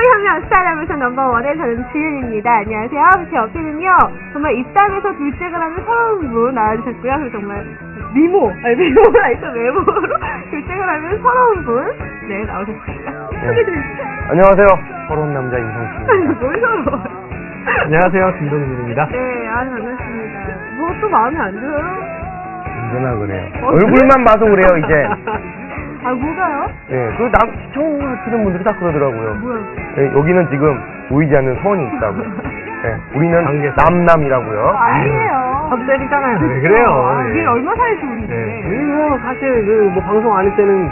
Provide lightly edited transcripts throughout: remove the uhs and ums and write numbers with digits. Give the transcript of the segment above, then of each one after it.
혁명 스타일하면서 넘버원의 저는 지윤입니다. 안녕하세요. 제 옆에는요, 정말 입담에서 둘째가 라는 서러운 분 나와주셨고요. 그리고 정말 미모가 있어, 외모로 둘째가 라는 서러운 분, 네, 나오셨습니다. 소개 좀 해주세요. 안녕하세요. 서러운 남자 임성수입니다. 뭘 서러워? 안녕하세요. 김동준입니다. 네, 아주 반갑습니다. 뭐 또 마음에 안 들어요? 언제나 그래요. 얼굴만 봐서 그래요, 이제. 아, 뭐가요? 네, 시청하시는 분들이 다 그러더라고요. 뭐야? 네, 여기는 지금 보이지 않는 선이 있다고. 네, 우리는 남남이라고요. 아니에요. 컨셉이잖아요. 왜 그래요? 이게 얼마 사이지 우리인데. 네. 우리 뭐 사실 방송 안 할 때는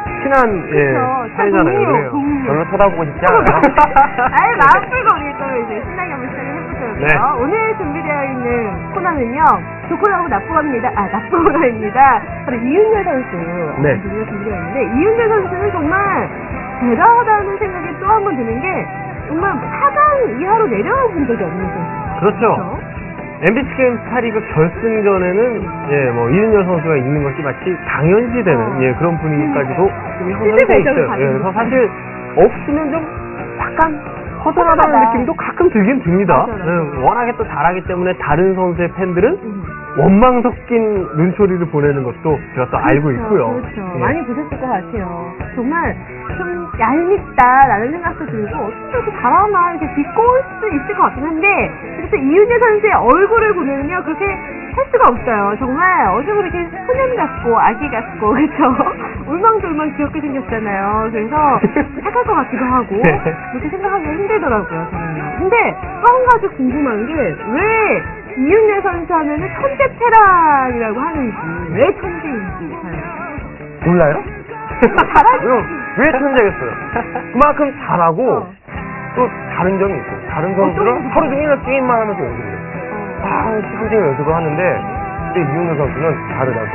친한 사이잖아요. 그래요. 별로 쳐다보고 싶지 않아요. 아예 마음 풀고 우리 또 이제 신나게 한번 시작을 해보도록 해요. 네. 오늘 준비되어 있는 코너는요, 좋고나고 나쁘갑니다. 나쁘고나입니다. 바로 이윤열 선수. 네. 준비되어 있는데, 이윤열 선수는 정말 대단하다는 생각이 또 한 번 드는 게, 정말 4강 이하로 내려와 본 적이 없는 선수. 그렇죠. MBC 게임 스타리그 결승전에는 이윤열 선수가 있는 것이 마치 당연시되는 그런 분위기까지도 좀 형성돼 있어요. 그래서 사실 없으면 좀 약간 허전하다는 느낌도 가끔 들긴 듭니다. 워낙에 또 잘하기 때문에 다른 선수의 팬들은 원망 섞인 눈초리를 보내는 것도 제가 또 알고 있고요. 그렇죠. 많이 보셨을 것 같아요. 정말 좀 얄밉다라는 생각도 들고 어떻게 저렇게 잘하나 이렇게 비꼬을 수 있을 것 같긴 한데, 그래서 이윤열 선수의 얼굴을 보면요, 그렇게 할 수가 없어요. 정말 어제도 이렇게 소년 같고 아기 같고, 그렇죠? 울망졸망 귀엽게 생겼잖아요. 그래서 착할 것 같기도 하고 그렇게 생각하기가 힘들더라고요, 저는요. 근데 또 한 가지 궁금한 게, 왜 이윤열 선수 하면은 천재 테란이라고 하는지, 왜 천재인지 잘 몰라요? 잘하죠. 왜 천재겠어요? 그만큼 잘하고 또 다른 점이 있고, 다른 선수들은 하루 종일 게임만 하면서 연습을 해요. 천재 연습을 하는데, 근데 이윤열 선수는 다르다고.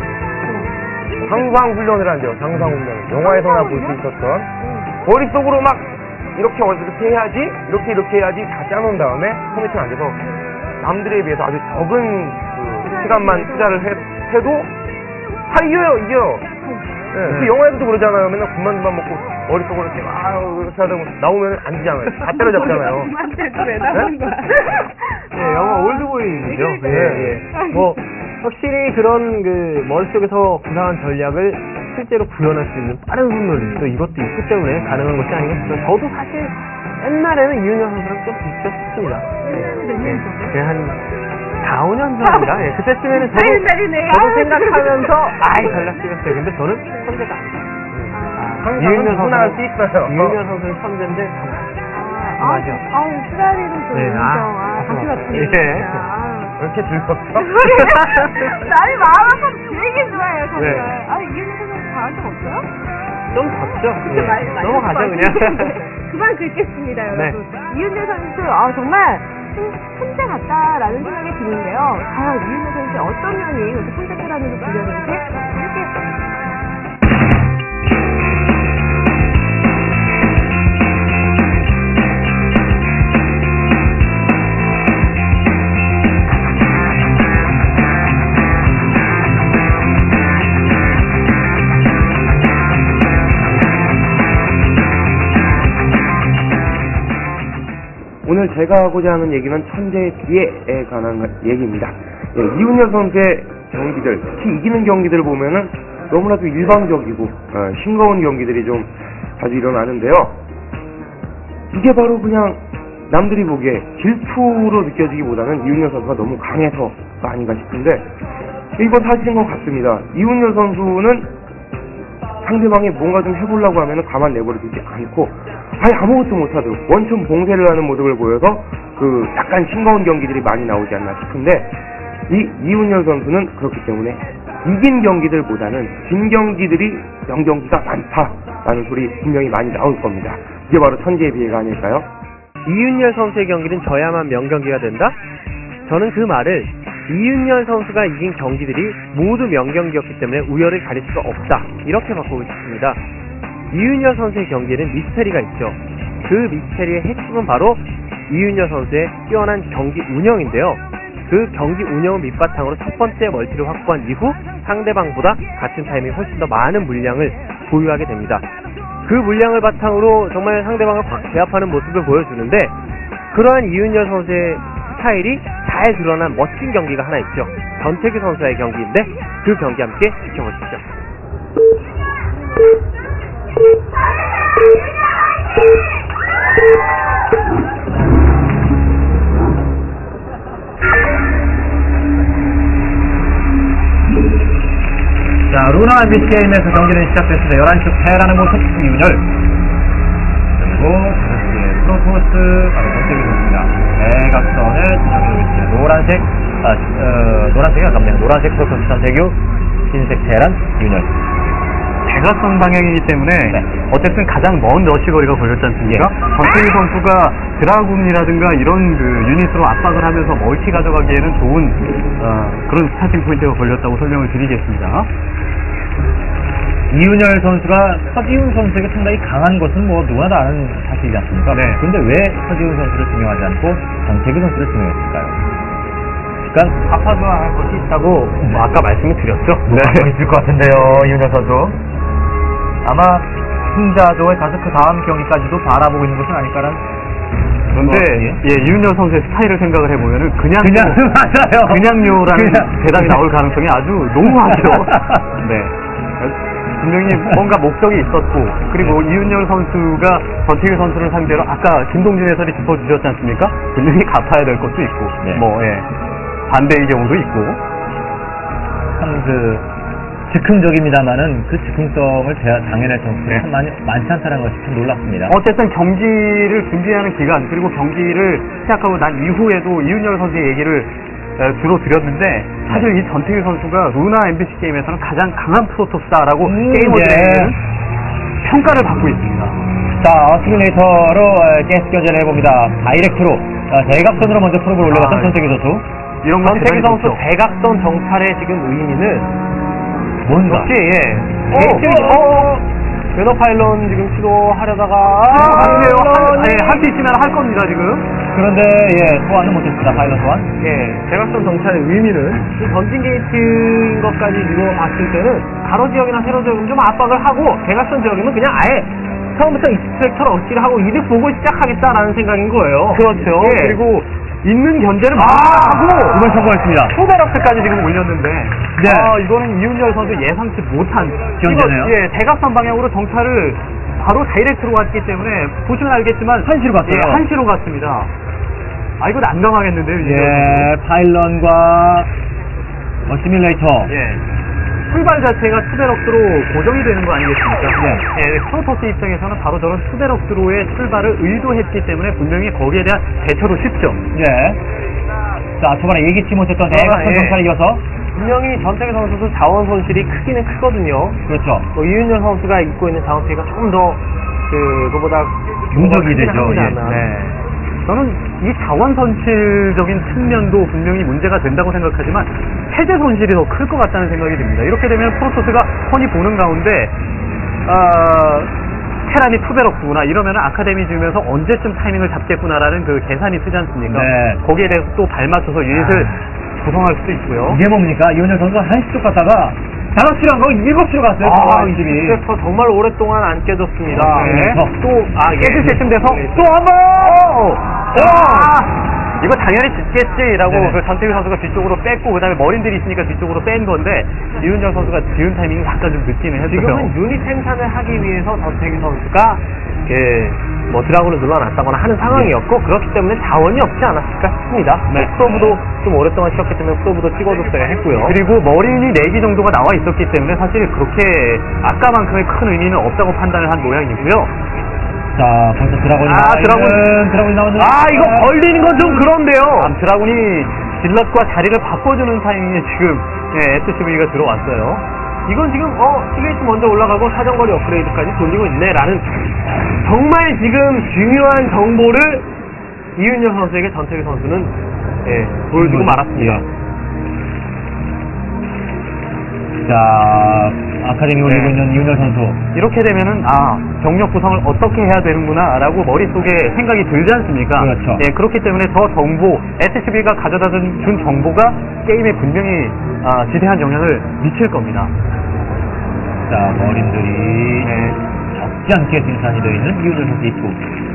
상상 훈련을 한대요. 상상 훈련을. 영화에서나 볼 수 있었던, 머릿속으로 막 이렇게 해야지, 이렇게 해야지 다 짜놓은 다음에 컴퓨터 앉아서 남들에 비해서 아주 적은 시간만 투자를 해도 다 이겨요. 네. 그 영화에서도 그러잖아요. 맨날 군만두만 먹고 머릿속으로 이렇게 이렇게 하다 보면 나오면 안 지잖아요. 다 때려잡잖아요. 군만두도 왜 나오는 거야? 영화 올드보이죠. 확실히 그런 머릿속에서 구상한 전략을 실제로 구현할 수 있는 빠른 손놀림, 또 이것도 있기 때문에 가능한 것이 아니겠어요. 저도 사실 옛날에는 이윤열 선수랑 좀 비슷했습니다. 한 4, 5년 전인가? 그때쯤에는 저도 생각하면서 전략적이었어요. 근데 저는 천재가 아니에요. 이윤열 선수는 천재인데 맞아. 쓰라리로 좀 인정. 다시 왔습니다. 왜 이렇게 즐겁죠? 나이 마음 아파서 되게 좋아해요, 정말. 이윤열 선수 잘한 적 없어요? 좀 덥죠? 넘어가죠, 그냥. 그만 긁겠습니다, 여러분. 이윤열 선수, 정말 천재 같다라는 생각이 드는데요. 과연 이윤열 선수의 어떤 면이 그렇게 천재 테란으로 불렸는지 함께. 오늘 제가 하고자 하는 얘기는 천재의 지혜에 관한 얘기입니다. 이윤열 선수의 경기들, 특히 이기는 경기들을 보면은 너무나도 일방적이고 싱거운 경기들이 좀 자주 일어나는데요. 이게 바로 그냥 남들이 보기에 질투로 느껴지기보다는 이윤열 선수가 너무 강해서가 아닌가 싶은데, 이건 사실인 것 같습니다. 이윤열 선수는 상대방이 뭔가 좀 해보려고 하면은 가만 내버려두지 않고 아예 아무것도 못하도록 원천 봉쇄를 하는 모습을 보여서 약간 싱거운 경기들이 많이 나오지 않나 싶은데, 이윤열 선수는 그렇기 때문에 이긴 경기들보다는 진 경기들이 명경기가 많다라는 소리 분명히 많이 나올 겁니다. 이게 바로 천재의 비애가 아닐까요? 이윤열 선수의 경기는 져야만 명경기가 된다? 저는 그 말을 이윤열 선수가 이긴 경기들이 모두 명경기였기 때문에 우열을 가릴 수가 없다, 이렇게 바꾸고 싶습니다. 이윤열 선수의 경기에는 미스테리가 있죠. 그 미스테리의 핵심은 바로 이윤열 선수의 뛰어난 경기 운영인데요. 그 경기 운영을 밑바탕으로 첫 번째 멀티를 확보한 이후 상대방보다 같은 타이밍에 훨씬 더 많은 물량을 보유하게 됩니다. 그 물량을 바탕으로 정말 상대방을 확 제압하는 모습을 보여주는데 그러한 이윤열 선수의 스타일이 잘 드러난 멋진 경기가 하나 있죠. 전태규 선수의 경기인데 그 경기 함께 지켜보시죠. 자, 루나 MBC 게임에서 경기는 시작됐습니다. 11시 패라는 모습 이윤열, 그리고 5시에 프로토스 바로 전태규 선수입니다. 대각선을 지정하고 있습니다. 노란색이 아깝네요. 노란색 프로토스 전태규, 흰색 테란 이윤열. 대각선 방향이기 때문에 어쨌든 가장 먼 러시거리가 걸렸지 않습니까? 전태규 선수가 드라군이라든가 이런 그 유닛으로 압박을 하면서 멀티 가져가기에는 좋은 그런 스타팅 포인트가 걸렸다고 설명을 드리겠습니다. 이윤열 선수가 서지훈 선수에게 상당히 강한 것은 뭐 누구나 다 아는 사실이지 않습니까? 네. 그런데 왜 서지훈 선수를 증명하지 않고 전태규 선수를 증명했을까요? 그러니까 아파도 안 할 것이 있다고 뭐 아까 말씀을 드렸죠. 있을 것 같은데요, 이윤열 선수. 아마 승자조에 가서 그 다음 경기까지도 바라보고 있는 것은 아닐까라는. 그런데 이윤열 선수의 스타일을 생각을 해보면은 그냥 맞아요. 그냥요라는 대답이 나올 가능성이 아주 농후하죠. 네. 분명히 뭔가 목적이 있었고, 그리고 이윤열 선수가 전태규 선수를 상대로 아까 김동진 해설이 짚어주셨지 않습니까? 분명히 갚아야 될 것도 있고, 반대의 경우도 있고. 참 즉흥적입니다만은 그 즉흥성을 당해낼 선수가 참 많지 않다는 것이 참 놀랍습니다. 어쨌든 경기를 준비하는 기간, 그리고 경기를 시작하고 난 이후에도 이윤열 선수의 얘기를 주로 드렸는데, 사실 이 전태규 선수가 루나 MBC 게임에서는 가장 강한 프로토스다라고 게이머들에게는 평가를 받고 있습니다. 자, 시뮬레이터로 가스 견제를 해봅니다. 다이렉트로 대각선으로 먼저 프로그램을 올려갔던 전태규 선수. 이런 건 전태규 선수 좋죠. 대각선 정찰의 지금 의미는 뭔가. 역시 웨너 파일런 지금 시도하려다가 할 수 있으면 할 겁니다 지금. 그런데 소환은 못했습니다. 파일럿 소환. 대각선 정찰의 의미는 이 전진 게이트인 것까지 지금 봤을 때는 가로 지역이나 세로 지역은 좀 압박을 하고 대각선 지역이면 그냥 아예 처음부터 익스트랙터 러시를 하고 이득 보고 시작하겠다라는 생각인 거예요. 그렇죠. 그리고 있는 견제를 막 하고 이번 성공했습니다. 초베럭스까지 지금 올렸는데 이거는 이윤열 선수 예상치 못한 견제네요. 대각선 방향으로 정찰을 바로 다이렉트로 갔기 때문에 보시면 알겠지만 한시로 갔어요. 한시로 갔습니다. 이거 난감하겠는데요. 파일런과 시뮬레이터. 출발 자체가 투베럭스로 고정이 되는 거 아니겠습니까? 프로토스 입장에서는 바로 저런 투베럭스로의 출발을 의도했기 때문에 분명히 거기에 대한 대처도 쉽죠. 자, 초반에 예기치 못했던 대각선 정찰에 이어서 분명히 전태규 선수도 자원 손실이 크기는 크거든요. 그렇죠. 이윤열 선수가 입고 있는 자원 피해가 조금 더 그거보다 누적이 되죠. 저는 이 자원 손실적인 측면도 분명히 문제가 된다고 생각하지만 해제 손실이 더 클 것 같다는 생각이 듭니다. 이렇게 되면 프로토스가 뻔히 보는 가운데 테란이 투베럭스구나 이러면 아카데미 지으면서 언제쯤 타이밍을 잡겠구나라는 그 계산이 쓰지 않습니까? 거기에 대해서 또 발맞춰서 유닛을 구성할 수도 있고요. 이게 뭡니까? 이윤열 선수가 한시 쪽 갔다가 5시로 한 거 7시로 갔어요. 그래서 정말 오랫동안 안 깨졌습니다. 깨질 때쯤 돼서 또 한 번! 이거 당연히 짓겠지라고 그 전태규 선수가 뒤쪽으로 뺐고 그다음에 머린들이 있으니까 뒤쪽으로 뺀 건데 이윤열 선수가 지은 타이밍이 약간 좀 늦기는 했어요. 지금은 유닛 생산을 하기 위해서 전태규 선수가 드라군을 눌러놨다거나 하는 상황이었고 그렇기 때문에 자원이 없지 않았을까 싶습니다. 프로브도 좀 오랫동안 치렀기 때문에 프로브도 찍어줬어야 했고요. 그리고 머린이 4기 정도가 나와 있었기 때문에 사실 그렇게 아까만큼의 큰 의미는 없다고 판단을 한 모양이고요. 자, 벌써 드라곤이 드라곤이 나오는. 이거 걸리는 건 좀 그런데요. 드라곤이 질럿과 자리를 바꿔주는 타이밍에 지금 SCV가 들어왔어요. 이건 지금 시게이트 먼저 올라가고 사정거리 업그레이드까지 돌리고 있네라는 정말 지금 중요한 정보를 이윤열 선수에게 전태규 선수는 보여주고 말았습니다. 자, 아카데미 올리고 있는 이윤열 선수. 이렇게 되면은 병력 구성을 어떻게 해야 되는구나 라고 머릿속에 생각이 들지 않습니까? 그렇죠. 그렇기 때문에 저 정보, SCB가 가져다 준 정보가 게임에 분명히 지대한 영향을 미칠 겁니다. 자, 머린들이 못지않게 생산이 되어 있는 이윤열 선수 입구.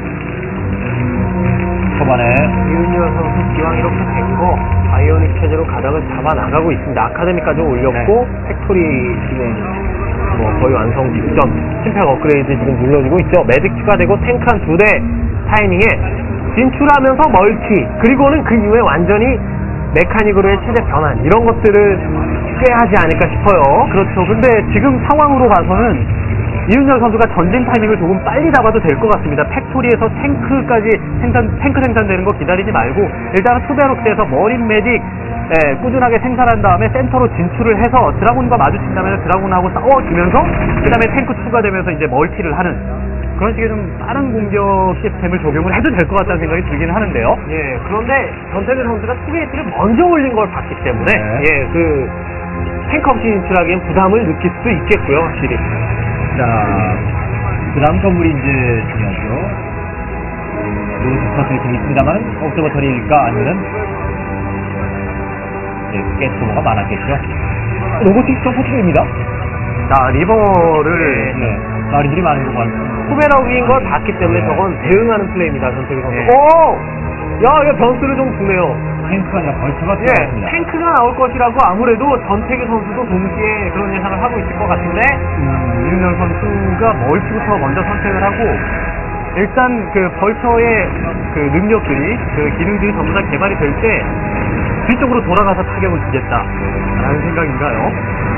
초반에 이윤열 선수 기왕 이렇게 된 거 바이오닉 체제로 가닥을 잡아 나가고 있습니다. 아카데미까지 올렸고 팩토리 진행 거의 완성 직전. 심팩 업그레이드 지금 눌러주고 있죠. 매직 추가되고 탱크 한 2대 타이밍에 진출하면서 멀티, 그리고는 그 이후에 완전히 메카닉으로의 체제 변환, 이런 것들을 꽤 하지 않을까 싶어요. 그렇죠. 근데 지금 상황으로 봐서는 이윤열 선수가 전진 타이밍을 조금 빨리 잡아도 될 것 같습니다. 팩토리에서 탱크 생산되는 거 기다리지 말고 일단은 투베럭스에서 머린 매직 꾸준하게 생산한 다음에 센터로 진출을 해서 드라군과 마주친다면 드라군하고 싸워주면서 그 다음에 탱크 추가되면서 이제 멀티를 하는 그런 식의 좀 빠른 공격 시스템을 적용을 해도 될 것 같다는 생각이 들긴 하는데요. 예, 그런데 전태규 선수가 투게이트를 먼저 올린 걸 봤기 때문에 예, 그 탱크 없이 진출하기엔 부담을 느낄 수도 있겠고요, 확실히. 자, 그 다음 건물이 이제 중요하죠. 로스터들이 좀 있습니다만, 옵저버터리일까 아니면, 가스 소모가 많았겠죠. 로보틱 점퍼팅입니다. 자, 리버를 네. 마린들이 많은 것 같습니다. 후베럭인 걸 봤기 때문에 저건 대응하는 플레이입니다, 전태규 선수. 네. 오! 야, 이거 변수를 좀 주네요. 탱크가 아니라 벌처가 예, 들어갔습니다. 탱크가 나올 것이라고 아무래도 전태규 선수도 동시에 그런 예상을 하고 있을 것 같은데, 이윤열 선수가 멀티부터 먼저 선택을 하고 일단 그 벌처의 그 능력들이 그 기능들이 전부 다 개발이 될 때 뒤쪽으로 돌아가서 타격을 주겠다라는 생각인가요?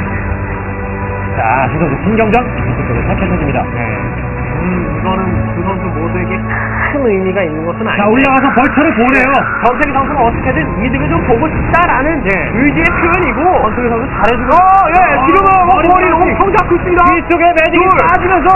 자, 두 선수 신경전, 이쪽으로 선택해줍니다. 이거는 두 선수 모두에게 큰 의미가 있는 것은 아니에요. 자, 올라가서 벌처를 보내요. 전태규 선수는 어떻게든 이득을 좀 보고 싶다라는 의지의 표현이고, 전태규 선수 잘해주고, 지금은 머리 엄청 잡고 있습니다. 뒤쪽에 매직이 빠지면서,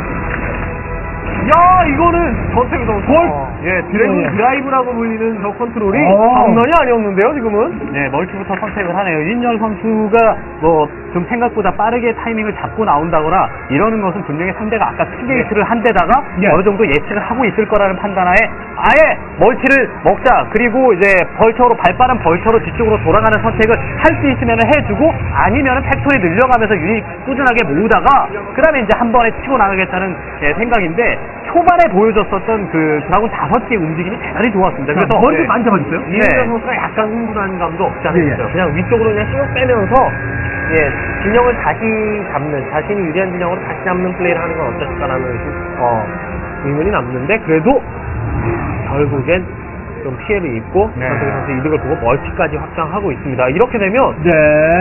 야, 이거는 전태규 선수. 드래곤 예. 드라이브라고 불리는 저 컨트롤이 어. 장난이 아니었는데요, 지금은. 네, 멀티부터 선택을 하네요. 이윤열 선수가 뭐 좀 생각보다 빠르게 타이밍을 잡고 나온다거나 이러는 것은 분명히 상대가 아까 투게이트를 한 데다가 예. 어느 정도 예측을 하고 있을 거라는 판단하에 아예 멀티를 먹자. 그리고 이제 벌처로 발빠른 벌처로 뒤쪽으로 돌아가는 선택을 할 수 있으면 해주고 아니면 팩토리 늘려가면서 유닛 꾸준하게 모으다가 그 다음에 이제 한 번에 치고 나가겠다는 생각인데 초반에 보여줬었던 그 드라군 5개의 움직임이 대단히 좋았습니다. 그래서 머리를 많이 잡아줬어요? 이윤열 선수가 약간 흥분한 감도 없지 않아 예, 예. 있어요. 그냥 위쪽으로 그냥 쭉 빼면서 진영을 다시 잡는, 자신이 유리한 진영으로 다시 잡는 플레이를 하는 건 어떨까라는 의문이 남는데, 그래도 결국엔 좀 피해를 입고 전태규 선수 이득을 보고 멀티까지 확장하고 있습니다. 이렇게 되면 네.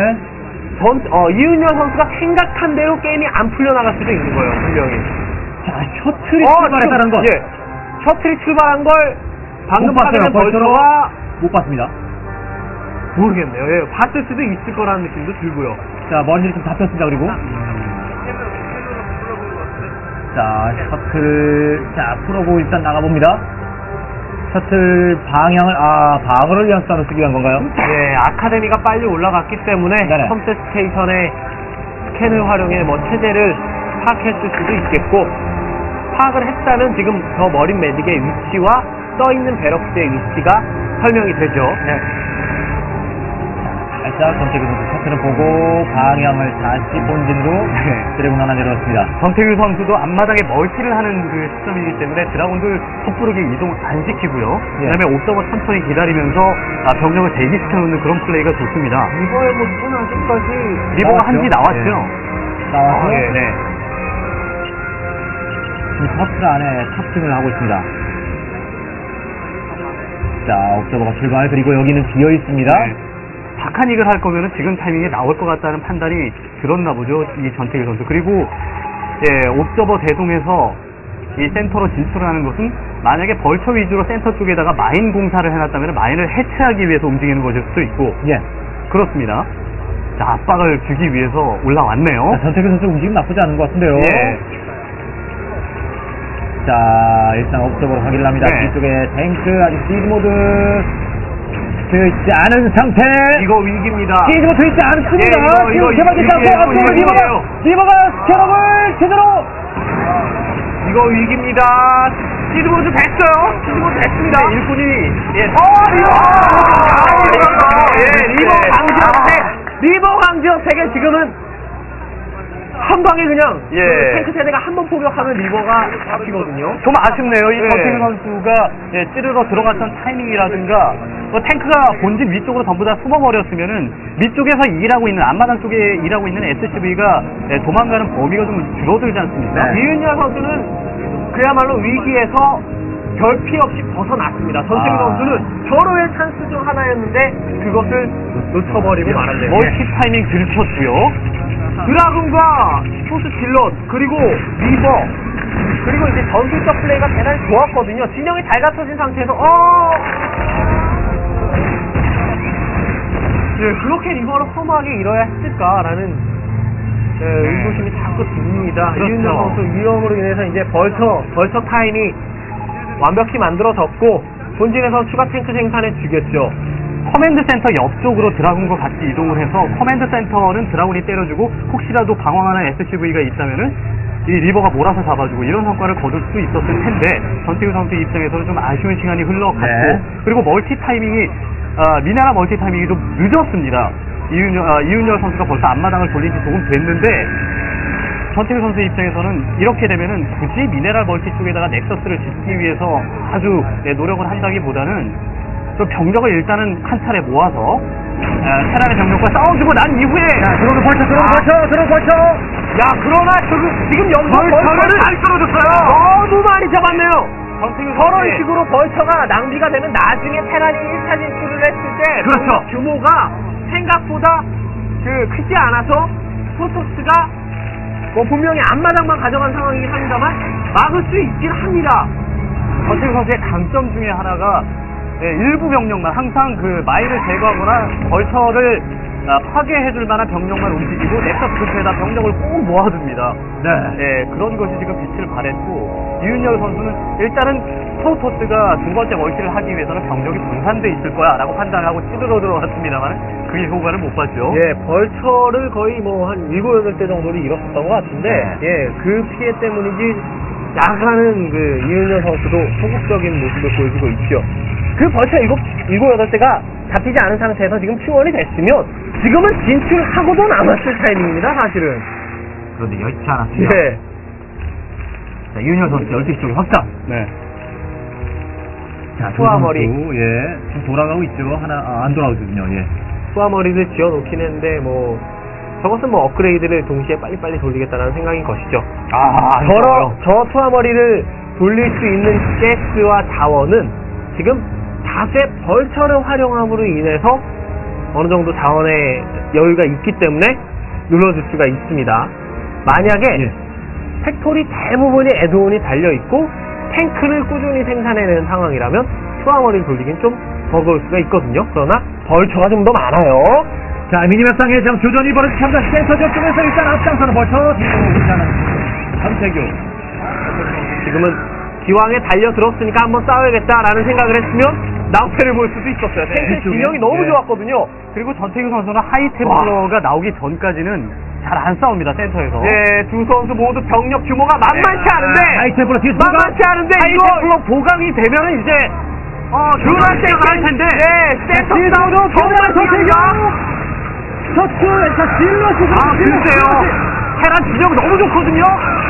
이윤열 선수가 생각한 대로 게임이 안 풀려나갈 수도 있는 거예요, 분명히. 자, 셔틀이 출발했다는 것. 셔틀이 출발한 걸 방금 못 봤어요. 파괴된 벌처가 못 봤습니다. 모르겠네요. 봤을 수도 있을 거라는 느낌도 들고요. 자, 머리를 좀 잡혔습니다, 그리고. 자, 셔틀, 자, 풀어보고 일단 나가봅니다. 셔틀 방어를 위한 수단으로 쓰기 위한 건가요? 아카데미가 빨리 올라갔기 때문에 네네. 컴셋 스테이션의 스캔을 활용해 체제를 파악했을 수도 있겠고, 파악을 했다면 지금 저 머린 매직의 위치와 써있는 베럭스의 위치가 설명이 되죠. 살짝 전태규 선수 셔틀을 보고 방향을 다시 본진으로 드래곤 하나 내려왔습니다. 전태규 선수도 앞마당에 멀티를 하는 그 시점이기 때문에 드라군들 섣부르게 이동 안 시키고요. 그다음에 옵저버 천천히 기다리면서 병력을 대기시켜놓는 그런 플레이가 좋습니다. 리버의 모습은 아직까지 리버가 한지 나왔죠. 나와서 네. 이 셔틀 안에 탑승을 하고 있습니다. 자, 옵저버가 출발, 그리고 여기는 비어 있습니다. 바카닉을 할 거면은 지금 타이밍에 나올 것 같다는 판단이 들었나 보죠, 이 전태규 선수. 그리고 옵저버 대동에서 이 센터로 진출하는 것은 만약에 벌처 위주로 센터 쪽에다가 마인 공사를 해놨다면 마인을 해체하기 위해서 움직이는 것일 수도 있고. 그렇습니다. 자, 압박을 주기 위해서 올라왔네요. 자, 전태규 선수 움직임 나쁘지 않은 것 같은데요. 자, 일단 옵저버로 확인을 합니다. 뒤쪽에 탱크, 아직 시즈모드 되어있지 않은 상태. 이거 위기입니다. 시즈모드 되어있지 않습니다. 이거 지금 개발되지 않고 앞으로 리버가 스캐럽을 제대로. 이거 위기입니다. 시드모드 됐어요. 시드모드 됐습니다. 일꾼이 리버 강지역택. 리버 강지역택에 지금은 한 방에 그냥 예. 그 탱크 세대가 한 번 포격하면 리버가 잡히거든요. 좀 아쉽네요. 이 네. 전태규 선수가 찌르러 들어갔던 타이밍이라든가 탱크가 본진 위쪽으로 전부 다 숨어버렸으면은 밑쪽에서 일하고 있는 앞마당 쪽에 일하고 있는 SCV가 도망가는 범위가 좀 줄어들지 않습니까? 네. 이윤열 선수는 그야말로 위기에서 결피 없이 벗어났습니다. 전태규 선수는 절호의 찬스 중 하나였는데 그것을 놓쳐버리고 말았네요. 멀티 타이밍 들켰고요. 드라군과 스포츠 질럿 그리고 리버 그리고 이제 전술적 플레이가 대단히 좋았거든요. 진영이 잘 갖춰진 상태에서 그렇게 리버를 험하게 잃어야 했을까라는 의구심이 자꾸 듭니다. 그렇죠. 이윤정 선수 위험으로 인해서 이제 벌처 타임이 완벽히 만들어졌고 본진에서 추가 탱크 생산해 주겠죠. 커맨드 센터 옆쪽으로 드라군과 같이 이동을 해서 커맨드 센터는 드라군이 때려주고 혹시라도 방황하는 SCV가 있다면은 이 리버가 몰아서 잡아주고 이런 성과를 거둘 수 있었을 텐데 전태규 선수 입장에서는 좀 아쉬운 시간이 흘러갔고 네. 그리고 멀티 타이밍이 미나라 멀티 타이밍이 좀 늦었습니다. 이윤열 선수가 벌써 앞마당을 돌린 지 조금 됐는데 전태규 선수 입장에서는 이렇게 되면은 굳이 미네랄 멀티 쪽에다가 넥서스를 짓기 위해서 아주 노력을 한다기보다는 좀 병력을 일단은 한 차례 모아서 테란의 병력과 싸워주고 난 이후에 들어오는 벌쳐. 야 그러나 지금 여기서 벌처를 잘 끌어줬어요. 너무 많이 잡았네요. 전태규 저런 선수의 식으로 벌처가 낭비가 되면 나중에 테란이 1차 진출을 했을 때 그렇죠. 규모가 생각보다 크지 않아서 프로토스가 분명히 앞마당만 가져간 상황이긴 합니다만 막을 수 있긴 합니다. 전태규 선수의 강점 중에 하나가 일부 병력만 항상 그 마일을 제거하거나 벌처를 파괴해줄 만한 병력만 움직이고 넥서스 근처에다 병력을 꼭 모아둡니다. 네. 그런 것이 지금 빛을 발했고 이윤열 선수는 일단은 프로토스가 두 번째 멀티를 하기 위해서는 병력이 분산돼 있을 거야 라고 판단하고 찌들어 들어갔습니다만 그게 효과를 못 봤죠. 벌처를 거의 한 7, 8대 정도를 잃었었던 것 같은데 그 피해 때문인지 나가는 이윤열 선수도 소극적인 모습을 보여주고 있죠. 그 벌처 7, 8대가 잡히지 않은 상태에서 지금 충원이 됐으면 지금은 진출하고도 남았을 타이밍입니다, 사실은. 그런데 여의치 않았습니다. 자, 이윤열 선수 12시 쪽에 확장. 네. 자, 투하머리. 지금 돌아가고 있죠. 안 돌아오거든요. 투하머리를 지어놓긴 했는데 저것은 업그레이드를 동시에 빨리빨리 돌리겠다는 생각인 것이죠. 저 투하머리를 돌릴 수 있는 가스와 자원은 지금 다수의 벌처를 활용함으로 인해서 어느 정도 자원의 여유가 있기 때문에 눌러줄 수가 있습니다. 만약에 팩토리 대부분이 애드온이 달려있고 탱크를 꾸준히 생산해내는 상황이라면 투하머리를 돌리긴 좀 버거울 수가 있거든요. 그러나 벌처가 좀 더 많아요. 자, 미니맵상에 지금 교전이 벌어진 참가 센터 쪽에서 일단 앞장서는 벌쳐 뒤로 혼자는 전태규. 지금은 기왕에 달려들었으니까 한번 싸워야겠다라는 생각을 했으면 낭패를 볼 수도 있었어요. 탱크의 진영이 너무 좋았거든요. 그리고 전태규 선수는 하이템플러가 나오기 전까지는 잘 안 싸웁니다, 센터에서. 두 선수 모두 병력 규모가 만만치 않은데 하이템플러 뒤에 만만치 않은데 하이템플러 보강이 되면은 이제 그럴 때가 할 텐데. 센터 싸움도 정말 전태규 글쎄요. 테란 진영 너무 좋거든요.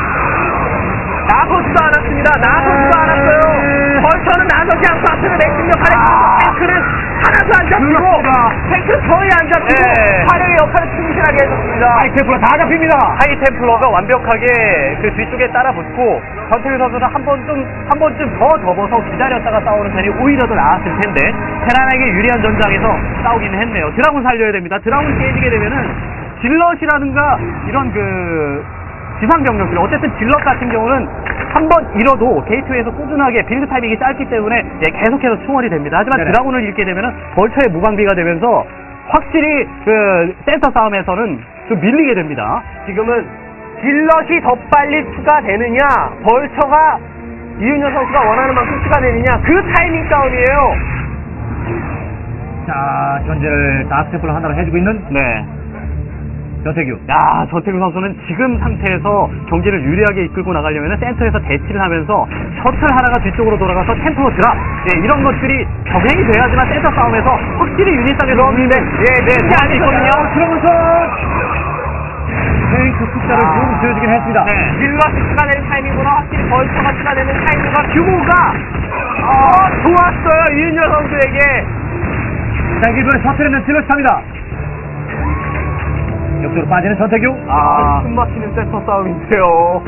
나서지도 않았습니다. 나서지도 않았어요. 벌처는 나서지 않고 앞에서 맥승력 하려 탱크는 하나도 안 잡히고 탱크는 거의 안 잡히고 화력의 역할을 충실하게 해줬습니다. 하이템플러 다 잡힙니다. 하이템플러가 완벽하게 그 뒤쪽에 따라붙고 전태규 선수는 한 번쯤 더 접어서 기다렸다가 싸우는 편이 오히려 더 나았을 텐데 테란에게 유리한 전장에서 싸우기는 했네요. 드라군 살려야 됩니다. 드라군 깨지게 되면은 질럿이라든가 이런 지상 병력들 어쨌든 질럿 같은 경우는 한 번 잃어도 게이트웨이에서 꾸준하게 빌드 타이밍이 짧기 때문에 계속해서 충원이 됩니다. 하지만 드라군을 잃게 되면은 벌처의 무방비가 되면서 확실히 센터 싸움에서는 좀 밀리게 됩니다. 지금은 질럿이 더 빨리 추가되느냐 벌처가 이윤열 선수가 원하는 만큼 추가되느냐 그 타이밍 싸움이에요. 자, 현재를 다스템플러 하나로 해주고 있는 전태규. 전태규 선수는 지금 상태에서 경기를 유리하게 이끌고 나가려면 센터에서 대치를 하면서 셔틀 하나가 뒤쪽으로 돌아가서 템플러 드랍 이런 것들이 병행이 돼야지만 센터 싸움에서 확실히 유닛상에서 도움이 있거든요. 그러면서 게이트 숫자를 좀 줄여주긴 했습니다. 네, 딜러시 추가되는 타이밍보다 확실히 벌처가 추가되는 타이밍과 규모가 좋았어요. 이윤열 선수에게. 자, 이번에 셔틀에는 딜러시합니다. 옆으로 빠지는 전태규. 숨 막히는 센터 싸움인데요.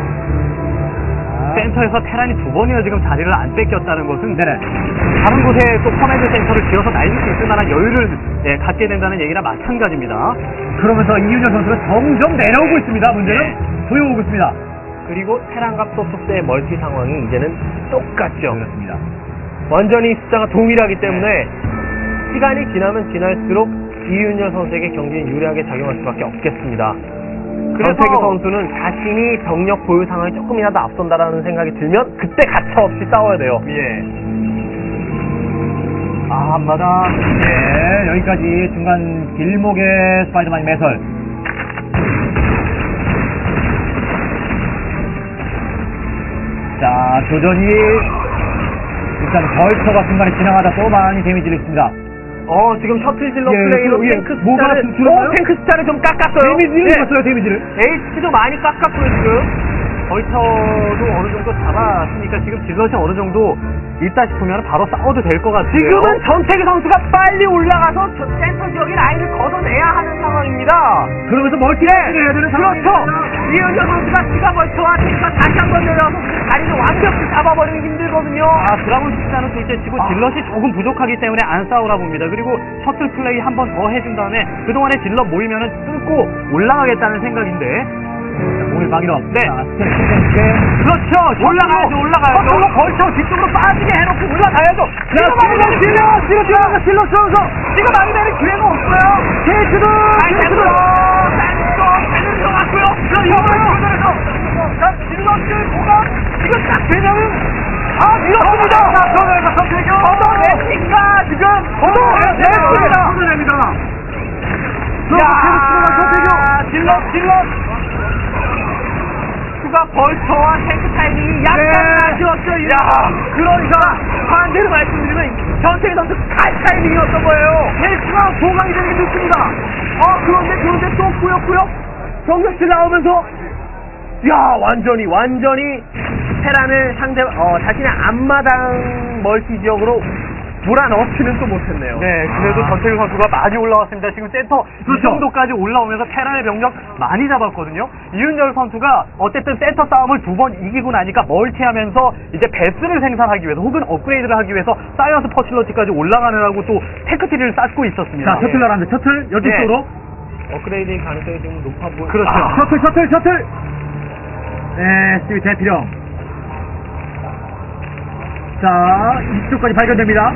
센터에서 테란이 두 번이나 지금 자리를 안 뺏겼다는 것은 네네. 다른 곳에 또 커맨드 센터를 지어서 날릴 수 있을 만한 여유를 갖게 된다는 얘기랑 마찬가지입니다. 그러면서 이윤열 선수가 점점 내려오고 있습니다. 문제는 조용오고 있습니다. 그리고 테란과 프로토스의 멀티 상황이 이제는 똑같죠. 그렇습니다. 완전히 숫자가 동일하기 때문에 시간이 지나면 지날수록 이윤열 선수에게 경기는 유리하게 작용할 수밖에 없겠습니다. 그래서 전태규 선수는 자신이 병력 보유 상황이 조금이라도 앞선다라는 생각이 들면 그때 가차없이 싸워야 돼요. 예. 앞마당. 예, 여기까지 중간 길목의 스파이더맨 매설. 자, 조전이 일단 벌처가 중간에 지나가다 또 많이 데미지를 입습니다. 지금 셔틀 질러 예, 플레이로 예, 탱크 뭐가 숫자를 줄었나요? 탱크 숫자를 좀 깎았어요. 데미지를 예. 입었어요, 데미지를. HP도 많이 깎았고요 지금. 벌처도 어느 정도 잡았으니까 지금 질럿이 어느 정도 있다 싶으면 바로 싸워도 될 것 같아요. 지금은 전태규 선수가 빨리 올라가서 센터 지역의 라인을 걷어내야 하는 상황입니다. 그러면서 멀티를 해야 되는 그렇죠. 이은정 선수가 추가 벌처와 탱크가 다시 한번 내려와서 자리를 완벽히 잡아버리기 힘들거든요. 드라군 숫자는 둘째 치고 질럿이 조금 부족하기 때문에 안 싸우라 봅니다. 그리고 셔틀 플레이 한 번 더 해준 다음에 그동안에 질럿 모이면은 뚫고 올라가겠다는 생각인데. 오늘 방위로. 네. 스탠스게. 그렇죠. 올라가야죠. 벌처 뒤쪽으로 빠지게 해놓고 올라가야죠. 질러 쏘면서. 지금 아니면 기회가 없어요. 게이트도. 잘 들어갔고요. 질럿들 뭐가 지금 딱 되면은 밀었습니다. 그러면서 선택이 걷어냅니까 지금 걷어냅니다. 질럿 추가 벌처와 탱크 타이밍이 약간 아쉬웠어요. 그러니까 반대로 말씀드리면 전태기 선수 갈 타이밍이었던 거예요. 탱크가 보강이 되는 게 좋습니다. 그런데 또 꾸역꾸역 정격질 나오면서 완전히 테란을 자신의 앞마당 멀티 지역으로 몰아넣지는 또 못했네요. 네, 그래도 전태규 선수가 많이 올라왔습니다. 지금 센터 이 정도까지 올라오면서 테란의 병력 많이 잡았거든요. 이윤열 선수가 어쨌든 센터 싸움을 두 번 이기고 나니까 멀티하면서 이제 베스를 생산하기 위해서 혹은 업그레이드를 하기 위해서 사이언스 퍼실러티까지 올라가느라고 또 테크트리를 쌓고 있었습니다. 자, 셔틀 나갑니다. 셔틀 이쪽으로. 업그레이드의 가능성이 좀 높아 보여요. 그렇죠. 셔틀. 네, 스티비 대피령. 자, 이쪽까지 발견됩니다.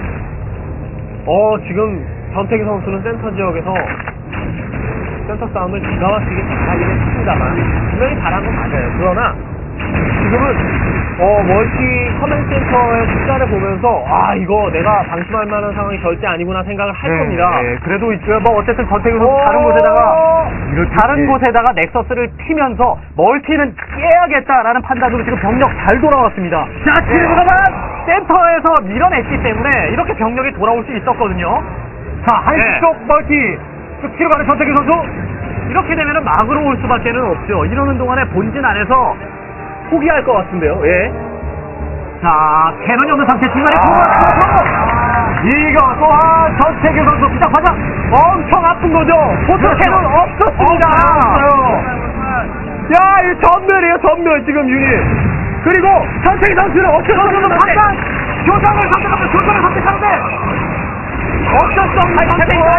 지금 전태기 선수는 센터 지역에서 센터 싸움을 기가 막히게 잘하기는 했습니다만 분명히 잘한 건 맞아요. 그러나 지금은 멀티 커맨드 센터의 숫자를 보면서 이거 내가 방심할 만한 상황이 절대 아니구나 생각을 할 겁니다. 네, 그래도 어쨌든 전태규 선수 다른 곳에다가 넥서스를 피면서 멀티는 깨야겠다라는 판단으로 지금 병력 잘 돌아왔습니다. 자, 지금은 센터에서 밀어냈기 때문에 이렇게 병력이 돌아올 수 있었거든요. 자, 한쪽 멀티 쭉 뒤로 가는 전태규 선수. 이렇게 되면은 막으로 올 수밖에는 없죠. 이러는 동안에 본진 안에서 포기할 것 같은데요. 예. 자, 캐논이 없는 상태 중간에 이거 또한 전태규 선수 시작하자 엄청 아픈 거죠. 보통 캐논 없었습니다. 이 전멸이에요. 지금 유닛. 그리고 전태기 선수는 어쩔 수 없는 판단. 교장을 선택하는데 어쩔 수 없는 선택.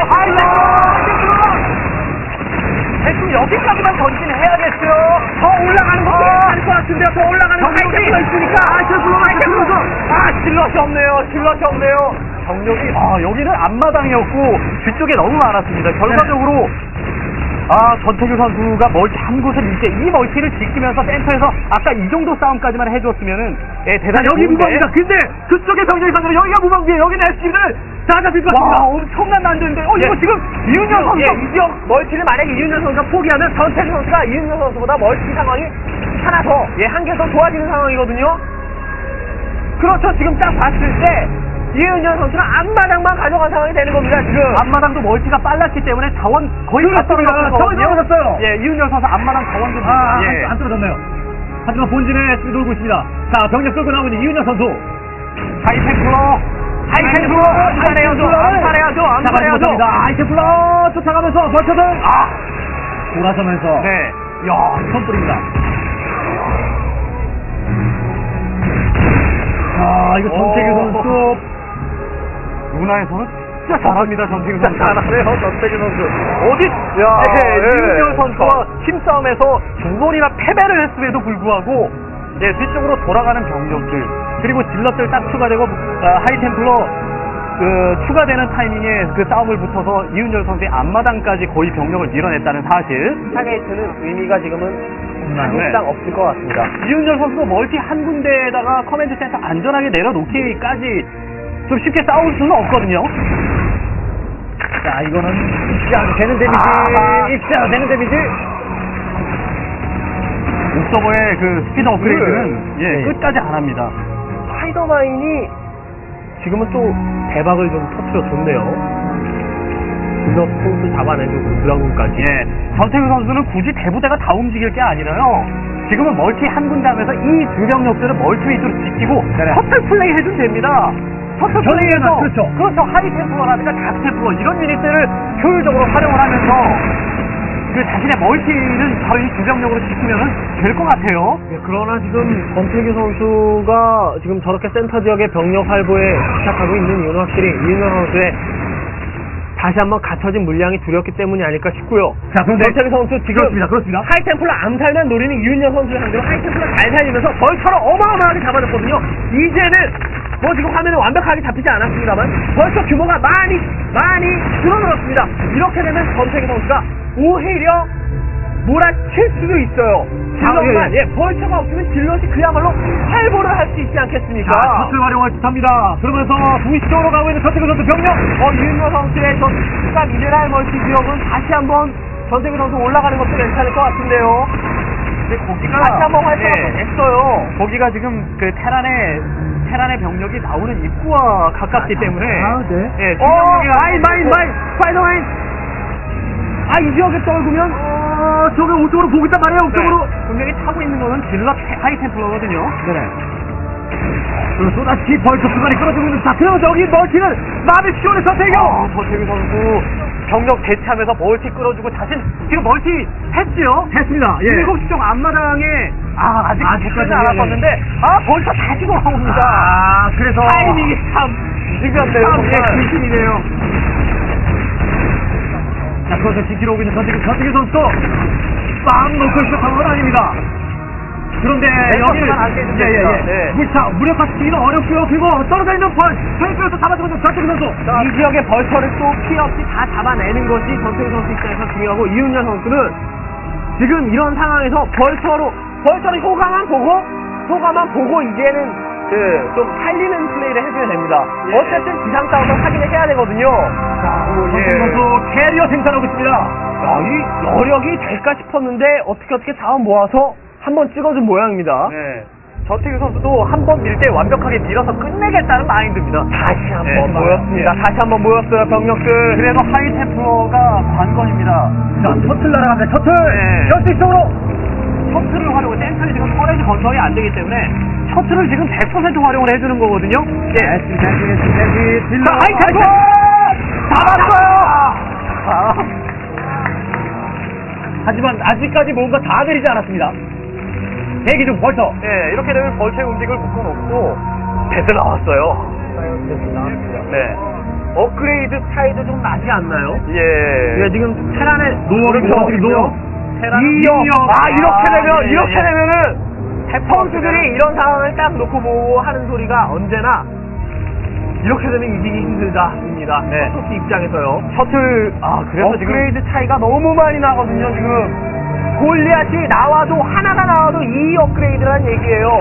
대충 여기까지만 전진해야겠어요. 더 올라가는 것도 괜찮을 것 같은데요. 더 올라가는 하이템이 있으니까. 질럿이 없네요. 병력이 여기는 앞마당이었고 뒤쪽에 너무 많았습니다. 결과적으로 전태규 선수가 멀티 한 곳을 이제 이 멀티를 지키면서 센터에서 아까 이 정도 싸움까지만 해줬으면은 대단히 여기 좋은데. 무방입니다. 근데 그쪽에 병력이 상대로 여기가 무방비에요. 여기는 SCB를 다 잡힐 것 같습니다. 엄청난 난조인데 이거 지금 이윤열 선수 이 지역 멀티를 만약에 이윤열 선수가 포기하면 전태규 선수가 이윤열 선수보다 멀티 상황이 하나 더, 한 개 더 좋아지는 상황이거든요. 그렇죠. 지금 딱 봤을 때 이은현 선수는 앞마당만 가져간 상황이 되는 겁니다, 지금. 앞마당도 멀티가 빨랐기 때문에 자원 거의 다 그렇습니다. 떨어졌거든요. 자원이 떨어졌어요. 예, 이윤열 선수 앞마당 자원 좀 예. 안 떨어졌네요. 하지만 본진에 돌고 있습니다. 자, 병력 끌고 나오고 있는 이윤현 선수. 하이템플러 암살해야죠. 하이템플러 쫓아가면서 벌쳐들. 돌아서면서. 네. 손 뿌립니다. 자, 이거 전태규 선수. 문화에서는 진짜 잘합니다, 전태규 선수. 잘하네요, 전태규 선수. 어디, 예. 이윤열 선수와 힘싸움에서 두 번이나 패배를 했음에도 불구하고, 뒤쪽으로 돌아가는 병력들, 그리고 질럿들 딱 추가되고, 하이템플러, 추가되는 타이밍에 그 싸움을 붙어서 이윤열 선수의 앞마당까지 거의 병력을 밀어냈다는 사실. 타게이트는 의미가 지금은 사실상 없을 것 같습니다. 이윤열 선수도 멀티 한 군데에다가 커맨드 센터 안전하게 내려놓기까지 좀 쉽게 싸울 수는 없거든요. 자, 이거는 입장 되는 데미지. 입장 되는 데미지. 옥서버의 그 스피드 업그레이드는 끝까지 안 합니다. 스파이더마인이 지금은 또 대박을 좀 터뜨려줬네요. 질럿 포스 잡아내주고 드라군까지. 전태규 선수는 굳이 대부대가 다 움직일 게 아니라요. 지금은 멀티 한 군데 하면서 이 두 병력들을 멀티 위주로 지키고 셔틀 플레이 해주면 됩니다. 셔틀 플레이에서 그렇죠. 하이템플러라든가 닥템플러 이런 유닛들을 효율적으로 활용을 하면서 그 자신의 멀티는 바로 이 두 병력으로 지키면 될 것 같아요. 그러나 지금 전태규 선수가 지금 저렇게 센터 지역의 병력 활보에 시작하고 있는 이유는 확실히 이윤현 선수의 다시 한번 갖춰진 물량이 두렵기 때문이 아닐까 싶고요. 자, 그런데 전태규 선수 지금 그렇습니다. 하이템플러 암살만 노리는 이윤현 선수를 상대로 하이템플러 잘 살리면서 벌처럼 어마어마하게 잡아줬거든요. 이제는 뭐 지금 화면에 완벽하게 잡히지 않았습니다만 벌처 규모가 많이 줄어들었습니다. 이렇게 되면 전태규 선수가 오히려 몰아칠 수도 있어요. 질럿만 벌처가 없으면 질럿이 그야말로 활보를 할 수 있지 않겠습니까? 자, 셔틀 활용할 듯합니다. 그러면서 부위쪽으로 가고 있는 전태규 선수 병력. 이윤현 선수의 저 추가 미네랄 멀티 지역은 다시 한번 전태규 선수 올라가는 것도 괜찮을 것 같은데요. 근데 거기가 다시 한번 활성화 됐어요. 거기가 지금 그 테란의 병력이 나오는 입구와 가깝기 때문에 마인 스파이더마인 이 지역에 떨구면 저게 우쪽으로 보고 있단 말이에요. 우쪽으로. 분명히 타고 있는 거는 질럿 하이템플러거든요. 그리고 또다시 벌써 순간에 끌어주고 있는 자, 그러면 저기 멀티는 마비피온의 전태규. 전태규 선수 병력 대체하면서 멀티 끌어주고 지금 멀티 했지요? 했습니다. 7시 쪽 앞마당에 아직 아직까지 않았었는데 벌써 다시 돌아옵니다. 그래서 타이밍이 참 중요한데요. 근심이네요. 자, 그것을 지키러 오고 있는 전태규 선수도 빵 놓고 시작한 건 아닙니다. 그런데 여기는 무력화시키기는 어렵고요. 그리고 떨어져 있는 벌처에서 잡아주고 있는 전태규 선수. 이 지역의 벌처를 또 피해 없이 다 잡아내는 것이 전태규 선수 입장에서 중요하고 이윤현 선수는 지금 이런 상황에서 벌처를 효과만 보고 이제는 좀 살리는 플레이를 해줘야 됩니다. 어쨌든 기상 싸움을 하긴 해야 되거든요. 전태규 선수 캐리어 생산하고 있습니다. 이 여력이 될까 싶었는데 어떻게 자원 모아서 한번 찍어준 모양입니다. 전태규 선수도 한 번 밀 때 완벽하게 밀어서 끝내겠다는 마인드입니다. 다시 한번 모였습니다. 다시 한번 모였어요, 병력들. 그래서 하이템플러가 관건입니다. 자, 셔틀 날아갑니다. 셔틀! 열수 있도록! 셔틀을 활용해 센터에 지금 터렛이 건설이 안 되기 때문에 셔틀을 지금 100% 활용을 해주는 거거든요. 자, 하이템플러! 잡았어요! 하지만 아직까지 뭔가 다 내리지 않았습니다. 대기 중 벌써. 이렇게 되면 벌처의 움직임을 묶어놓고 배드 나왔어요. 업그레이드 차이도 좀 나지 않나요? 지금 테란의 노어를 노어. 이렇게 되면은 선수들이 이런 상황을 딱 놓고 보고 하는 소리가 언제나 이렇게 되면 이기기 힘들다입니다. 셔틀 입장에서요. 셔틀 그래서 업그레이드 차이가 너무 많이 나거든요. 지금 골리앗이 나와도 하나가 나와도 이 업그레이드라는 얘기예요.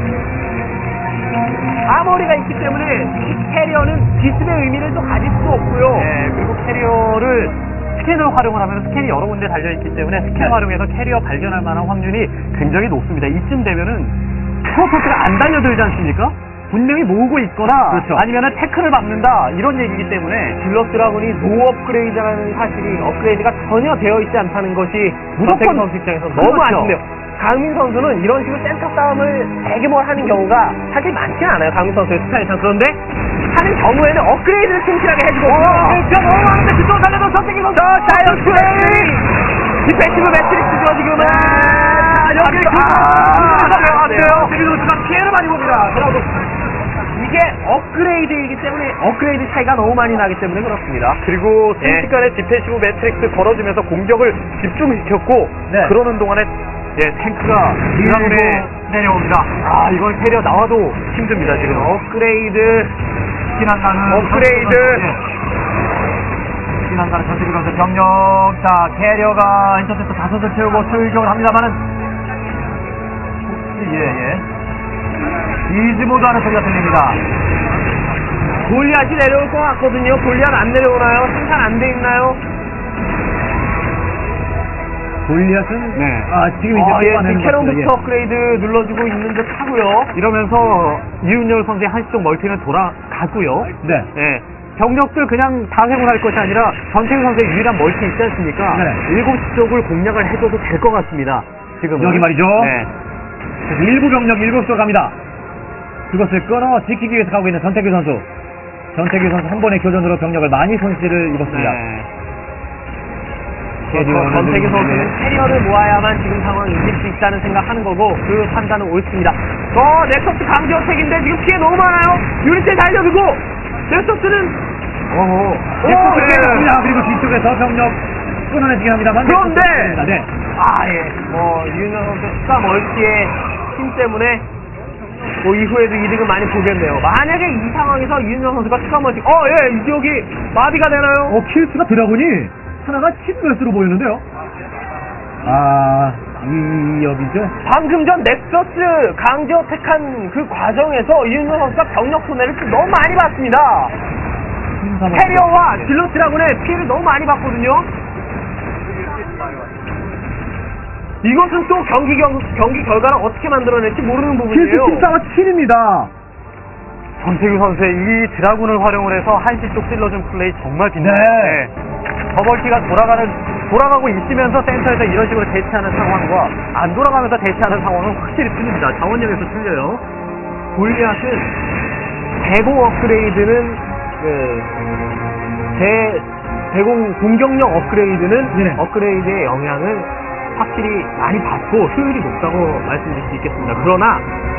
아머리가 있기 때문에 캐리어는 기습의 의미를 또 가질 수 없고요. 그리고 캐리어를 스캔을 활용을 하면 스캔이 여러 군데 달려있기 때문에 스캔 활용해서 캐리어 발견할 만한 확률이 굉장히 높습니다. 이쯤 되면은 프로토스가 안 달려들지 않습니까? 분명히 모으고 있거나 그렇죠. 아니면은 태클을 밟는다 이런 얘기이기 때문에 딜러 드라군이 노 업그레이드라는 사실이 업그레이드가 전혀 되어 있지 않다는 것이 무조건 선수 입장에서 너무 그렇죠. 아쉽네요. 강민 선수는 이런 식으로 센터 싸움을 되게 뭘 하는 경우가 사실 많지는 않아요. 강민 선수의 스타일상. 그런데 하는 경우에는 업그레이드를 튼실하게 해주고 너무 많은데 그쪽 살려도 선택이 선수 자이언트 플레이 디펜시브 매트릭스죠 지금은. 여기 돼요. 세계 선수가 피해를 많이 봅니다. 이게 업그레이드이기 때문에 업그레이드 차이가 너무 많이 나기 때문에 그렇습니다. 그리고 순식간에 디펜시브 매트릭스 걸어주면서 공격을 집중시켰고 네. 그러는 동안에 탱크가 드라군에 내려옵니다. 아 이건 캐리어 나와도 힘듭니다 지금. 업그레이드 피난가는 업그레이드. 피난가는 전태기 선수 병력. 자, 캐리어가 인터셉터 5을 채우고 출격을 합니다만은 예. 이즈 모드 하는 소리가 들립니다. 골리앗이 내려올 것 같거든요. 골리앗 안 내려오나요? 생산 안 돼 있나요? 골리앗은 네. 지금 지금 캐논부터 업그레이드 눌러주고 있는 듯 하고요. 이러면서 이윤열 선수의 한시쪽 멀티는 돌아가고요. 네. 예. 병력들 그냥 다 생활할 것이 아니라 전태규 선수의 유일한 멀티 있지 않습니까? 네. 7시 쪽을 공략을 해줘도 될 것 같습니다. 지금 여기 말이죠. 네. 일부 병력 7시로 갑니다. 그것을 끊어 지키기 위해서 가고 있는 전태규 선수. 전태규 선수 한 번의 교전으로 병력을 많이 손실을 입었습니다. 네. 전태규 선수는 캐리어를 모아야만 지금 상황 이길 수 있다는 생각하는 거고 그 판단은 옳습니다. 넥서스 강제 어택인데 지금 피해 너무 많아요. 유닛에 달려들고 넥서스는 넥서스입니다. 그리고 뒤쪽에서 병력 끊어내지긴 합니다만. 그런데 네. 이윤현 선수 추가 멀티의 힘 때문에 이후에도 이득을 많이 보겠네요. 만약에 이 상황에서 이윤현 선수가 추가 멀티 이 지역이 마비가 되나요? 킬수가 드라군이 하나가 10몇으로 보이는데요. 이업이죠. 방금 전 넥서스 강제 어택한 그 과정에서 이윤현 선수가 병력 손해를 좀 너무 많이 봤습니다. 캐리어와 딜러 드라군의 피해를 너무 많이 봤거든요. 이것은 또 경기 결과를 어떻게 만들어낼지 모르는 부분이에요. 킬수 14와 7입니다. 전태규 선수의 이 드라군을 활용을 해서 한시 쪽 찔러준 플레이 정말 빛나요. 네. 버벌티가 돌아가고 있으면서 센터에서 이런 식으로 대치하는 상황과 안 돌아가면서 대치하는 상황은 확실히 틀립니다. 자원력에서 틀려요. 골리앗은 대공 업그레이드는 대공 공격력 업그레이드는 업그레이드의 영향을 확실히 많이 받고 효율이 높다고 말씀드릴 수 있겠습니다. 그러나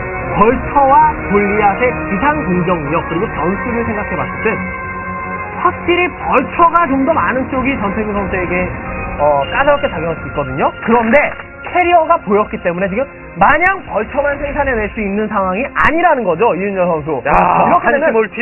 벌처와 골리앗의 기상 공격력 그리고 변수를 생각해봤을 땐 확실히 벌처가 좀 더 많은 쪽이 전태규 선수에게 까다롭게 작용할 수 있거든요. 그런데 캐리어가 보였기 때문에 지금 마냥 벌처만 생산해낼 수 있는 상황이 아니라는 거죠. 이윤열 선수. 이렇게 되면 멀티.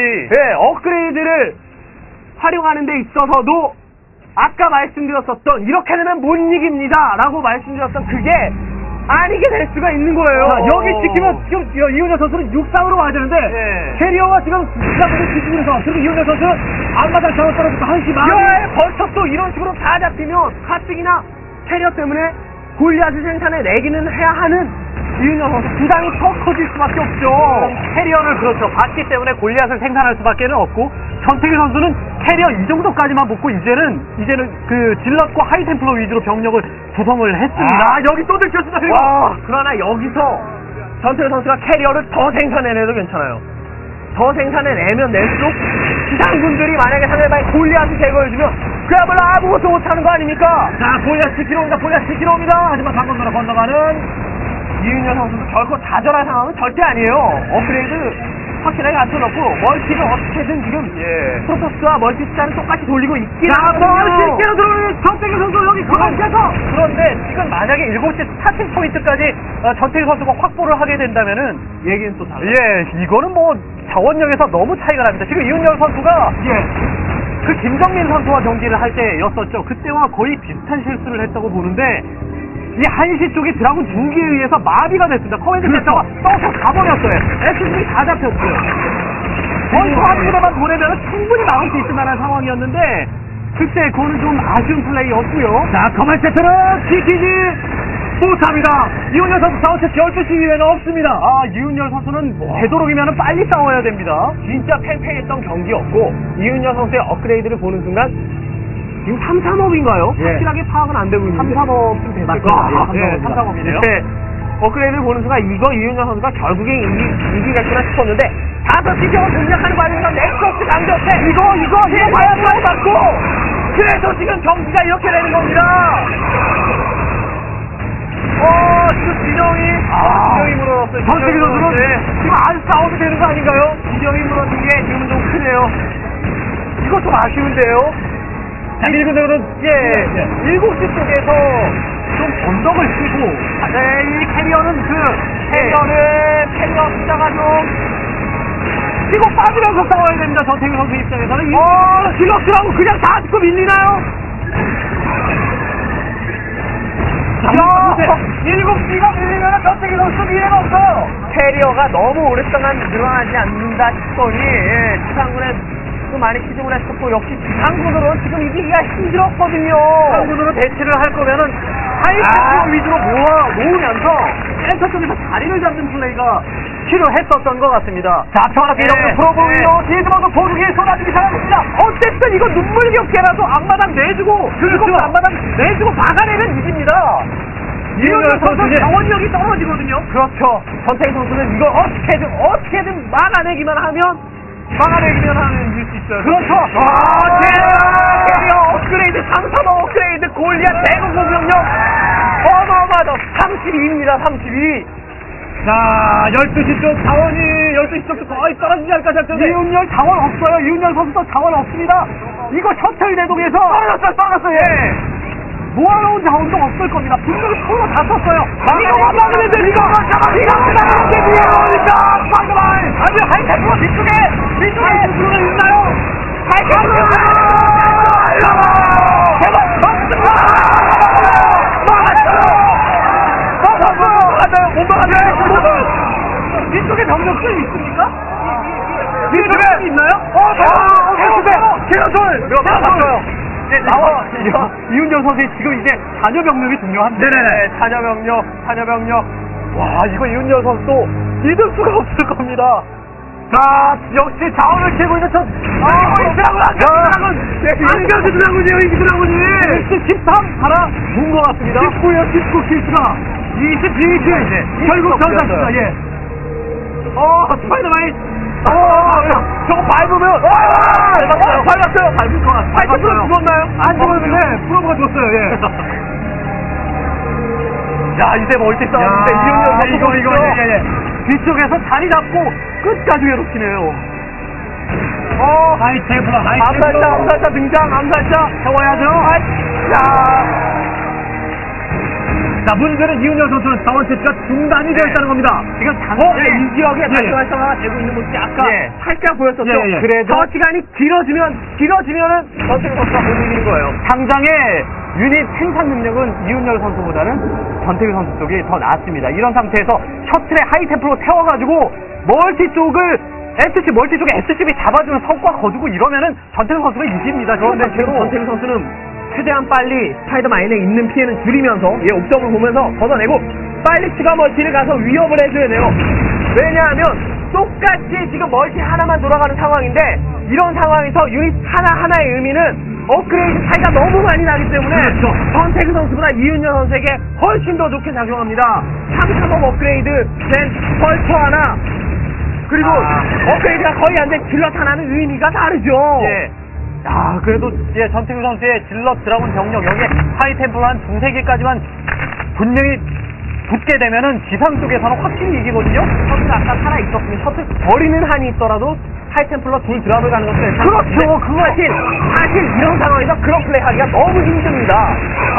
업그레이드를 활용하는 데 있어서도 아까 말씀드렸었던 이렇게 되면 못 이깁니다 라고 말씀드렸던 그게 아니게 될 수가 있는 거예요. 여기 지키면 지금 이윤열 선수는 6상으로 와야 되는데 캐리어가 지금 수상으로 뒤집으면서 그리고 이윤열 선수는 앞마당 잘못 떨어졌고 한시 많이 벌써 또 이런 식으로 다 잡히면 가뜩이나 캐리어 때문에 골리앗을 생산해 내기는 해야 하는 이윤열 선수 부담이 더 커질 수밖에 없죠. 캐리어를 그렇죠. 받기 때문에 골리앗을 생산할 수밖에 없고 전태규 선수는 캐리어 이 정도까지만 붙고 이제는 그 질럿과 하이템플러 위주로 병력을 구성을 했습니다. 여기 또 들켰습니다. 그리고 그러나 여기서 전태규 선수가 캐리어를 더 생산해내도 괜찮아요. 더 생산해내면 낼수록 기상군들이 만약에 상대방이 골리앗을 제거해주면 그야말로 아무것도 못하는 거 아닙니까? 자, 골리앗 10km입니다. 골리앗 10km입니다. 하지만 강건너로 건너가는 이윤열 선수도 결코 좌절할 상황은 절대 아니에요. 업그레이드 확실하게 갖춰놓고 멀티를 어떻게든 지금 프로토스와 멀티 숫자는 똑같이 돌리고 있긴 하거든요. 실제로 들어오는 전태규 선수 여기 그만해서 그런데 지금 만약에 7시 스타팅 포인트까지 전태규 선수가 확보를 하게 된다면은 얘기는 또 달라요. 이거는 뭐 자원력에서 너무 차이가 납니다. 지금 이윤열 선수가 그 김정민 선수와 경기를 할 때였었죠. 그때와 거의 비슷한 실수를 했다고 보는데 이 한시 쪽이 드라군 중기에 의해서 마비가 됐습니다. 커맨드 센터가 떠서 가버렸어요. SCV 다 잡혔어요. 벌써 한 부대만 보내면 충분히 막을 수 있을 만한 상황이었는데 그때 그거는 좀 아쉬운 플레이였고요. 자, 커맨드 센터는 지키지 못합니다. 이훈열 선수 자원체스 12시 이후에는 없습니다. 아, 이훈열 선수는 되도록이면 빨리 싸워야 됩니다. 진짜 팽팽했던 경기였고, 이훈열 선수의 업그레이드를 보는 순간, 지금 3-3업인가요? 예. 확실하게 파악은 안 되고 있는데. 3-3업쯤 됐을 맞죠? 거예요. 예, 3-3업이네요. 네. 업그레이드를 보는 순간, 이훈열 선수가 결국엔 이기겠구나 싶었는데, 5시 병을 공략하는 과정에서 넥서스 강력해! 이거 봐야 맞고! 그래서 지금 경기가 이렇게 되는 겁니다! 지금 진영이 물어놨어요. 전태기 선수는 지금 안 싸워도 되는 거 아닌가요? 진영이 물어는 게 지금 좀 크네요. 이거 좀 아쉬운데요? 자, 밀근대로는 7시 쪽에서 좀 언덕을 치고, 이 캐리어는 캐리어 숫자가 좀 치고 빠지면서 싸워야 됩니다. 전태규 선수 입장에서는. 딜러스라고 그냥 다 듣고 밀리나요? 야, 7시가 밀리면 전태규 선수 미래가 없어요. 캐리어가 너무 오랫동안 늘어나지 않는다 싶더니, 지상군에 또 많이 기증을 했었고, 역시 지상군으로 지금 이기기가 힘들었거든요. 지상군으로 대치를 할 거면은, 하이템포 위주로 모으면서, 센터 쪽에서 자리를 잡는 플레이가 필요했었던 것 같습니다. 자, 평화롭게 이렇게 프로보이로 디즈모도 보조기에 쏟아지기 시작합니다. 어쨌든 이거 눈물겹게라도 앞마당 내주고, 그리고 앞마당 내주고 막아내면 이깁니다. 이윤열 선수 자원력이 떨어지거든요. 그렇죠. 전태기 선수는 이거 어떻게든 막아내기만 하면 이길 수 있어요. 그렇죠. 캐리어 업그레이드, 3-3 업그레이드, 골리앗 대공 공격력 어마어마하다. 32입니다. 32. 자, 12시 쪽 자원이 12시 쪽도 거의 떨어지지 않을까 생각되는데 이윤열 자원 없어요. 이윤열 선수도 자원 없습니다. 이거 셔틀 대동에서 떨어졌어요. 예. 모아놓은 자원도 없을 겁니다. 분명히 손으로 다 썼어요. 이거 막으면 돼. 이거 막으면 돼. 아주 하이템프로 뒤쪽에 들어가 있나요? 하이템프로 제발 막았어요. 뒤쪽에 병력들 있습니까? 뒤쪽에 있나요? 캐럿을 맞았어요. 이훈정 선수의 지금 이제 잔여 병력이 중요한데. 네네. 잔여 병력. 와, 이거 이훈정 선수도 믿을 수가 없을 겁니다. 자, 역시 자원을 캐고 있는 드라군이에요, 이 드라군이. 13 하나 본 것 같습니다. 19요, 19 킬수가. 22킬. 결국 전사입니다, 예. 스파이더맨이. 저거 밟으면, 밟았어요. 밟을 것 같아요. 밟았어요. 죽었나요? 안 죽었는데, 프로브가 줬어요, 예. 야, 이제 멀티 싸움인데, 이윤영 이거, 뒤쪽에서 자리 잡고, 끝까지 괴롭히네요. 하이템플러 암살자 등장, 암살자. 세워야죠. 자, 문제는 이훈열 선수는 자원 채취가 중단이 되어 있다는 겁니다. 지금 이 지역에 다시 활성화가 되고 있는 모습이 아까 살짝 보였었죠. 그래도 저 시간이 길어지면은 전태규 선수가 못 이기는 거예요. 당장의 유닛 생산 능력은 이훈열 선수보다는 전태규 선수 쪽이 더 나았습니다. 이런 상태에서 셔틀에 하이템플로 태워가지고 멀티 쪽에 SCB 잡아주는 성과 거두고 이러면은 전태규 선수가 이깁니다. 그런데 지금 전태규 선수는 최대한 빨리 스파이더마인에 있는 피해는 줄이면서 옵점을 보면서 걷어내고 빨리 추가 멀티를 가서 위협을 해줘야 돼요. 왜냐하면 똑같이 지금 멀티 하나만 돌아가는 상황인데 이런 상황에서 유닛 하나하나의 의미는 업그레이드 차이가 너무 많이 나기 때문에 전태규 선수보다 이윤열 선수에게 훨씬 더 좋게 작용합니다. 3-3업 업그레이드 된 벌처 하나 그리고 업그레이드가 거의 안 된 딜럿 하나는 의미가 다르죠. 그래도 전태규 선수의 질럿 드라군 병력 여기에 하이템플로 한 2-3개까지만 분명히 붙게 되면은 지상 쪽에서는 확실히 이기거든요. 셔틀 아까 살아있었으면 셔틀 버리는 한이 있더라도 하이템플러 둘 드랍을 가는 것은 그렇죠. 그거 사실 이런 상황에서 그런 플레이 하기가 너무 힘듭니다.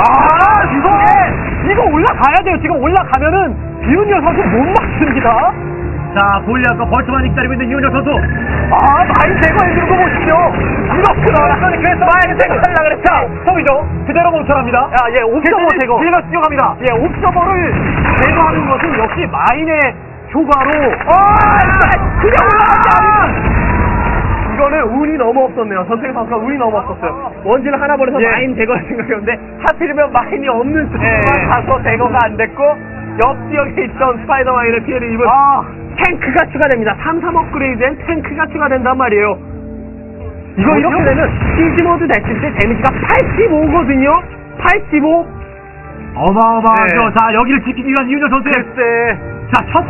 이거 올라가야 돼요. 지금 올라가면은 이윤열 선수 못 막습니다. 자, 골리앗과 벌처만 기다리고 있는 이훈열 선수. 많이 제거해주는 거 보십시오. 이거 그래서 많이 제거하려고 그랬죠. 보이죠? 그대로 멈춰랍니다. 옵저버 제거. 제가 수용합니다. 옵저버를 제거하는 것은 역시 마인의 효과로. 그냥 올라가지 이거는 운이 너무 없었네요. 전태규 선수가 운이 너무 없었어요. 원진을 하나 버려서 마인 제거할 생각이었는데 하필이면 마인이 없는 쪽만 가서 제거가 안 됐고 옆 지역에 있던 스파이더마인의 피해를 입은 탱크가 추가됩니다. 3 업그레이드엔 탱크가 추가된단 말이에요. 이거 이렇게 되면 시즈 모드 됐을 때 데미지가 85거든요. 85. 어마어마하죠. 네. 자, 여기를 지키기 위한 이윤열 선수의 글쎄. 자, 첫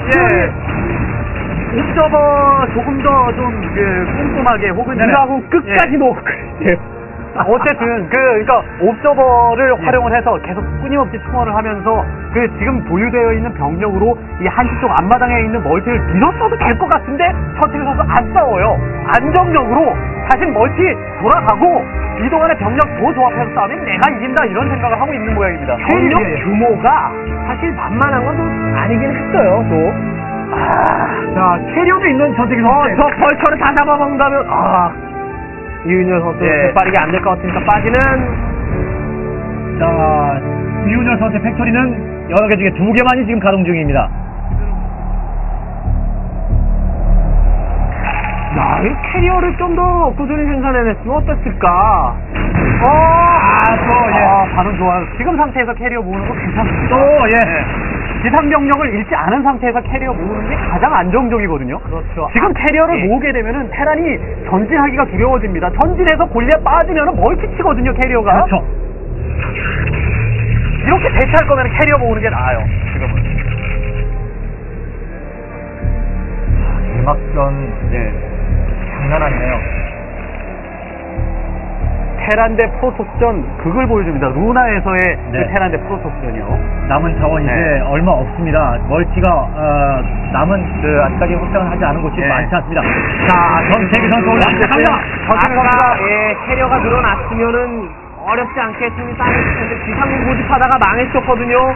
옵저버 조금 더 좀 꼼꼼하게 혹은 네네. 이하고 끝까지 놓고 어쨌든 그러니까 옵저버를 활용을 해서 계속 끊임없이 충원을 하면서 그 지금 보유되어 있는 병력으로 이 한시 쪽 앞마당에 있는 멀티를 밀었어도 될 것 같은데 셔틀 선수 안 싸워요. 안정적으로 사실 멀티 돌아가고 이동안의 병력 더 조합해서 싸우면 내가 이긴다 이런 생각을 하고 있는 모양입니다. 병력 규모가 사실 만만한 건 좀 아니긴 했어요. 또. 자, 캐리어도 있는 전태기 선수. 저 벌처를 다 잡아먹는다면 이윤열 선수 빠르게 안 될 것 같으니까 빠지는. 자, 이윤열 선수의 팩토리는 여러 개 중에 2개만이 지금 가동 중입니다. 야, 이 캐리어를 좀 더 꾸준히 생산해냈으면 어땠을까? 반응 좋아요. 지금 상태에서 캐리어 모으는 거 괜찮습니다. 지상 병력을 잃지 않은 상태에서 캐리어 모으는 게 가장 안정적이거든요. 그렇죠. 지금 캐리어를 모으게 되면은 테란이 전진하기가 두려워집니다. 전진해서 골리앗 빠지면은 멀티치거든요, 캐리어가. 그렇죠. 이렇게 대체할 거면 캐리어 모으는 게 나아요, 지금은. 대막전, 장난 아니네요. 테란 대 프로토스전 극을 보여줍니다. 루나에서의 그 테란 대 프로토스전이요. 남은 자원 이제 얼마 없습니다. 멀티가 남은 아직까지 확장을 하지 않은 곳이 많지 않습니다. 자, 전태기 선수 올라갑니다. 아까 캐리어가 늘어났으면은 어렵지 않게 팀이 쌓였을 텐데 지상군 고집하다가 망했었거든요.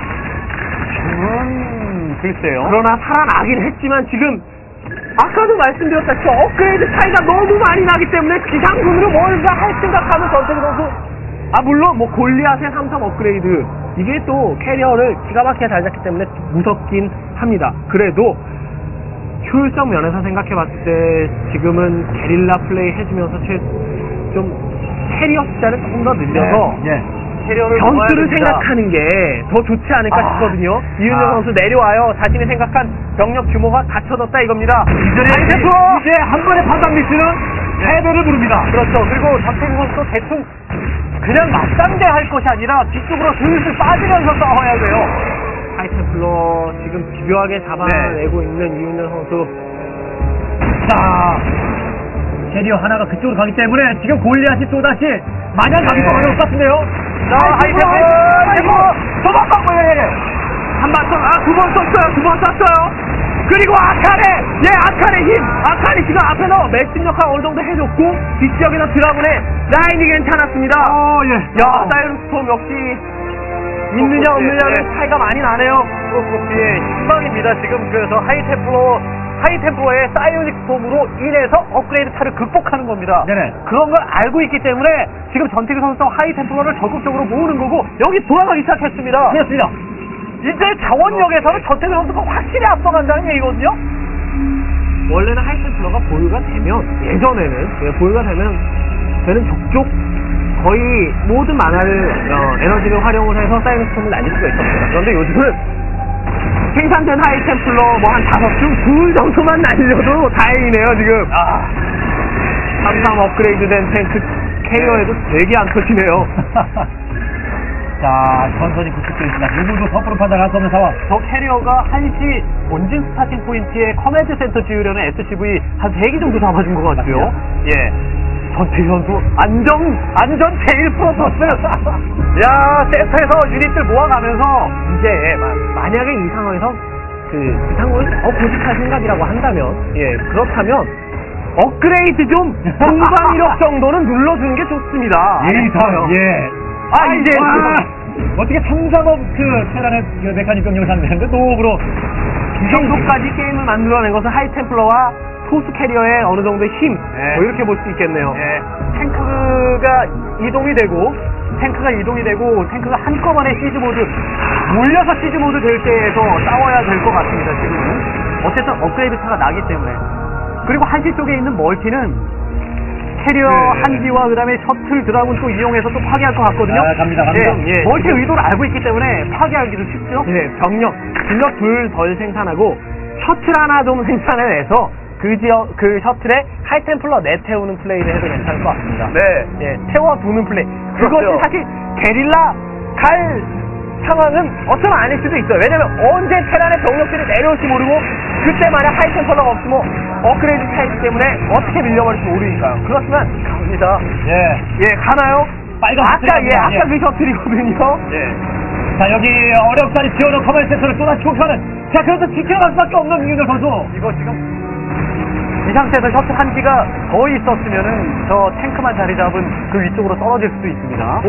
글쎄요. 그러나 살아나긴 했지만 지금 아까도 말씀드렸다시피 업그레이드 차이가 너무 많이 나기 때문에 지상군으로 뭔가 할 생각하는 전태기 선수. 물론 뭐 골리앗의 3 업그레이드 이게 또 캐리어를 기가 막히게 잘 잡기 때문에 무섭긴 합니다. 그래도 효율성 면에서 생각해봤을 때 지금은 게릴라 플레이 해주면서 좀 캐리어 숫자를 조금 더 늘려서 캐리어를 전투를 생각하는 게 더 좋지 않을까 싶거든요. 이윤열 선수 내려와요. 자신이 생각한 병력 규모가 갖춰졌다 이겁니다. 이제 한 번의 판단 미스는 패배를 부릅니다. 그렇죠. 그리고 전태기 선수도 대충 그냥 맞상대할 것이 아니라 뒤쪽으로 슬슬 빠지면서 싸워야 돼요. 하이템플러 지금 집요하게 잡아내고 있는 이윤열 선수. 자, 캐리어 하나가 그쪽으로 가기 때문에 지금 골리앗이 또다시 마냥 가기 좀 어려울 것 같은데요. 자, 하이템플러 한 번 써, 2번 썼어요. 2번 썼어요. 그리고 아칸의 힘. 아칸이 지금 앞에서 맥심 역할 어느 정도 해줬고 뒷지역에서 드라군의 라인이 괜찮았습니다. 사이언스톰 역시 있느냐 없느냐는 차이가 많이 나네요. 프로토스의 희망입니다. 지금 그래서 하이템플러의 사이오닉 스톰으로 인해서 업그레이드 차를 극복하는 겁니다. 그런 걸 알고 있기 때문에 지금 전태기 선수와 하이템플러를 적극적으로 모으는 거고 여기 돌아가기 시작했습니다. 그렇습니다. 이제 자원력에서는 전태기 선수가 확실히 앞서간다는 얘기거든요. 원래는 하이템플러가 보유가 되면 예전에는 보유가 되는 족족 거의 모든 만화를 에너지를 활용을 해서 사이언 스톰을 날릴 수가 있었습니다. 그런데 요즘은 생산된 하이템플러 한 5중 둘 정도만 날려도 다행이네요. 지금 3 업그레이드된 탱크 캐리어에도 되게 안 터지네요. 자, 천천히 구축되어 있습니다. 누구도 섣부로 판단할 수 없는 상황. 저 캐리어가 한시 본진 스타팅 포인트에 커맨드 센터 지으려는 SCV 한 3개 정도 잡아준 것 같고요. 전태기 선수 안전 제일 프로토스. 센터에서 유닛들 모아가면서 이제 만약에 이 상황에서 그 상황을 더 고집할 생각이라고 한다면 그렇다면 업그레이드 좀 공방 이력 정도는 눌러주는 게 좋습니다. 어떻게 3-3업 테란의 메카닉 병력을 상대하는데 노업으로 이 정도까지 게임을 만들어낸 것은 하이템플러와 소수 캐리어의 어느 정도의 힘 이렇게 볼 수 있겠네요. 탱크가 이동이 되고 탱크가 한꺼번에 시즈모드 몰려서 시즈모드 될 때에서 싸워야 될 것 같습니다. 지금 어쨌든 업그레이드 차가 나기 때문에. 그리고 한시 쪽에 있는 멀티는 캐리어 네. 한기와 그다음에 셔틀 드라군 또 이용해서 또 파괴할 것 같거든요. 아, 갑니다. 예, 멀티 의도를 알고 있기 때문에 파괴하기도 쉽죠. 예, 병력 둘 덜 생산하고 셔틀 하나 좀 생산해내서 그 셔틀에 하이템플러 내태우는 플레이를 해도 괜찮을 것 같습니다. 네. 예, 태워두는 플레이. 그것이 그렇죠. 사실 게릴라 갈 상황은 어쩌면 아닐 수도 있어요. 왜냐면 언제 테란의 병력들이 내려올지 모르고 그때 만약 하이템플러가 없으면 업그레이드 차이기 때문에 어떻게 밀려버릴지 모르니까요. 그렇지만 갑니다. 예. 가나요? 빨간 아까 셔틀이 갑니다. 그 셔틀이거든요. 자, 여기 어렵사리 지어놓은 커맨 센터를 또다시 공격하는. 자, 그래도 지켜갈 수밖에 없는 이윤열 선수. 이거 지금 이 상태에서 셔틀 한 기가 더 있었으면은 저 탱크만 자리 잡은 그 위쪽으로 떨어질 수도 있습니다.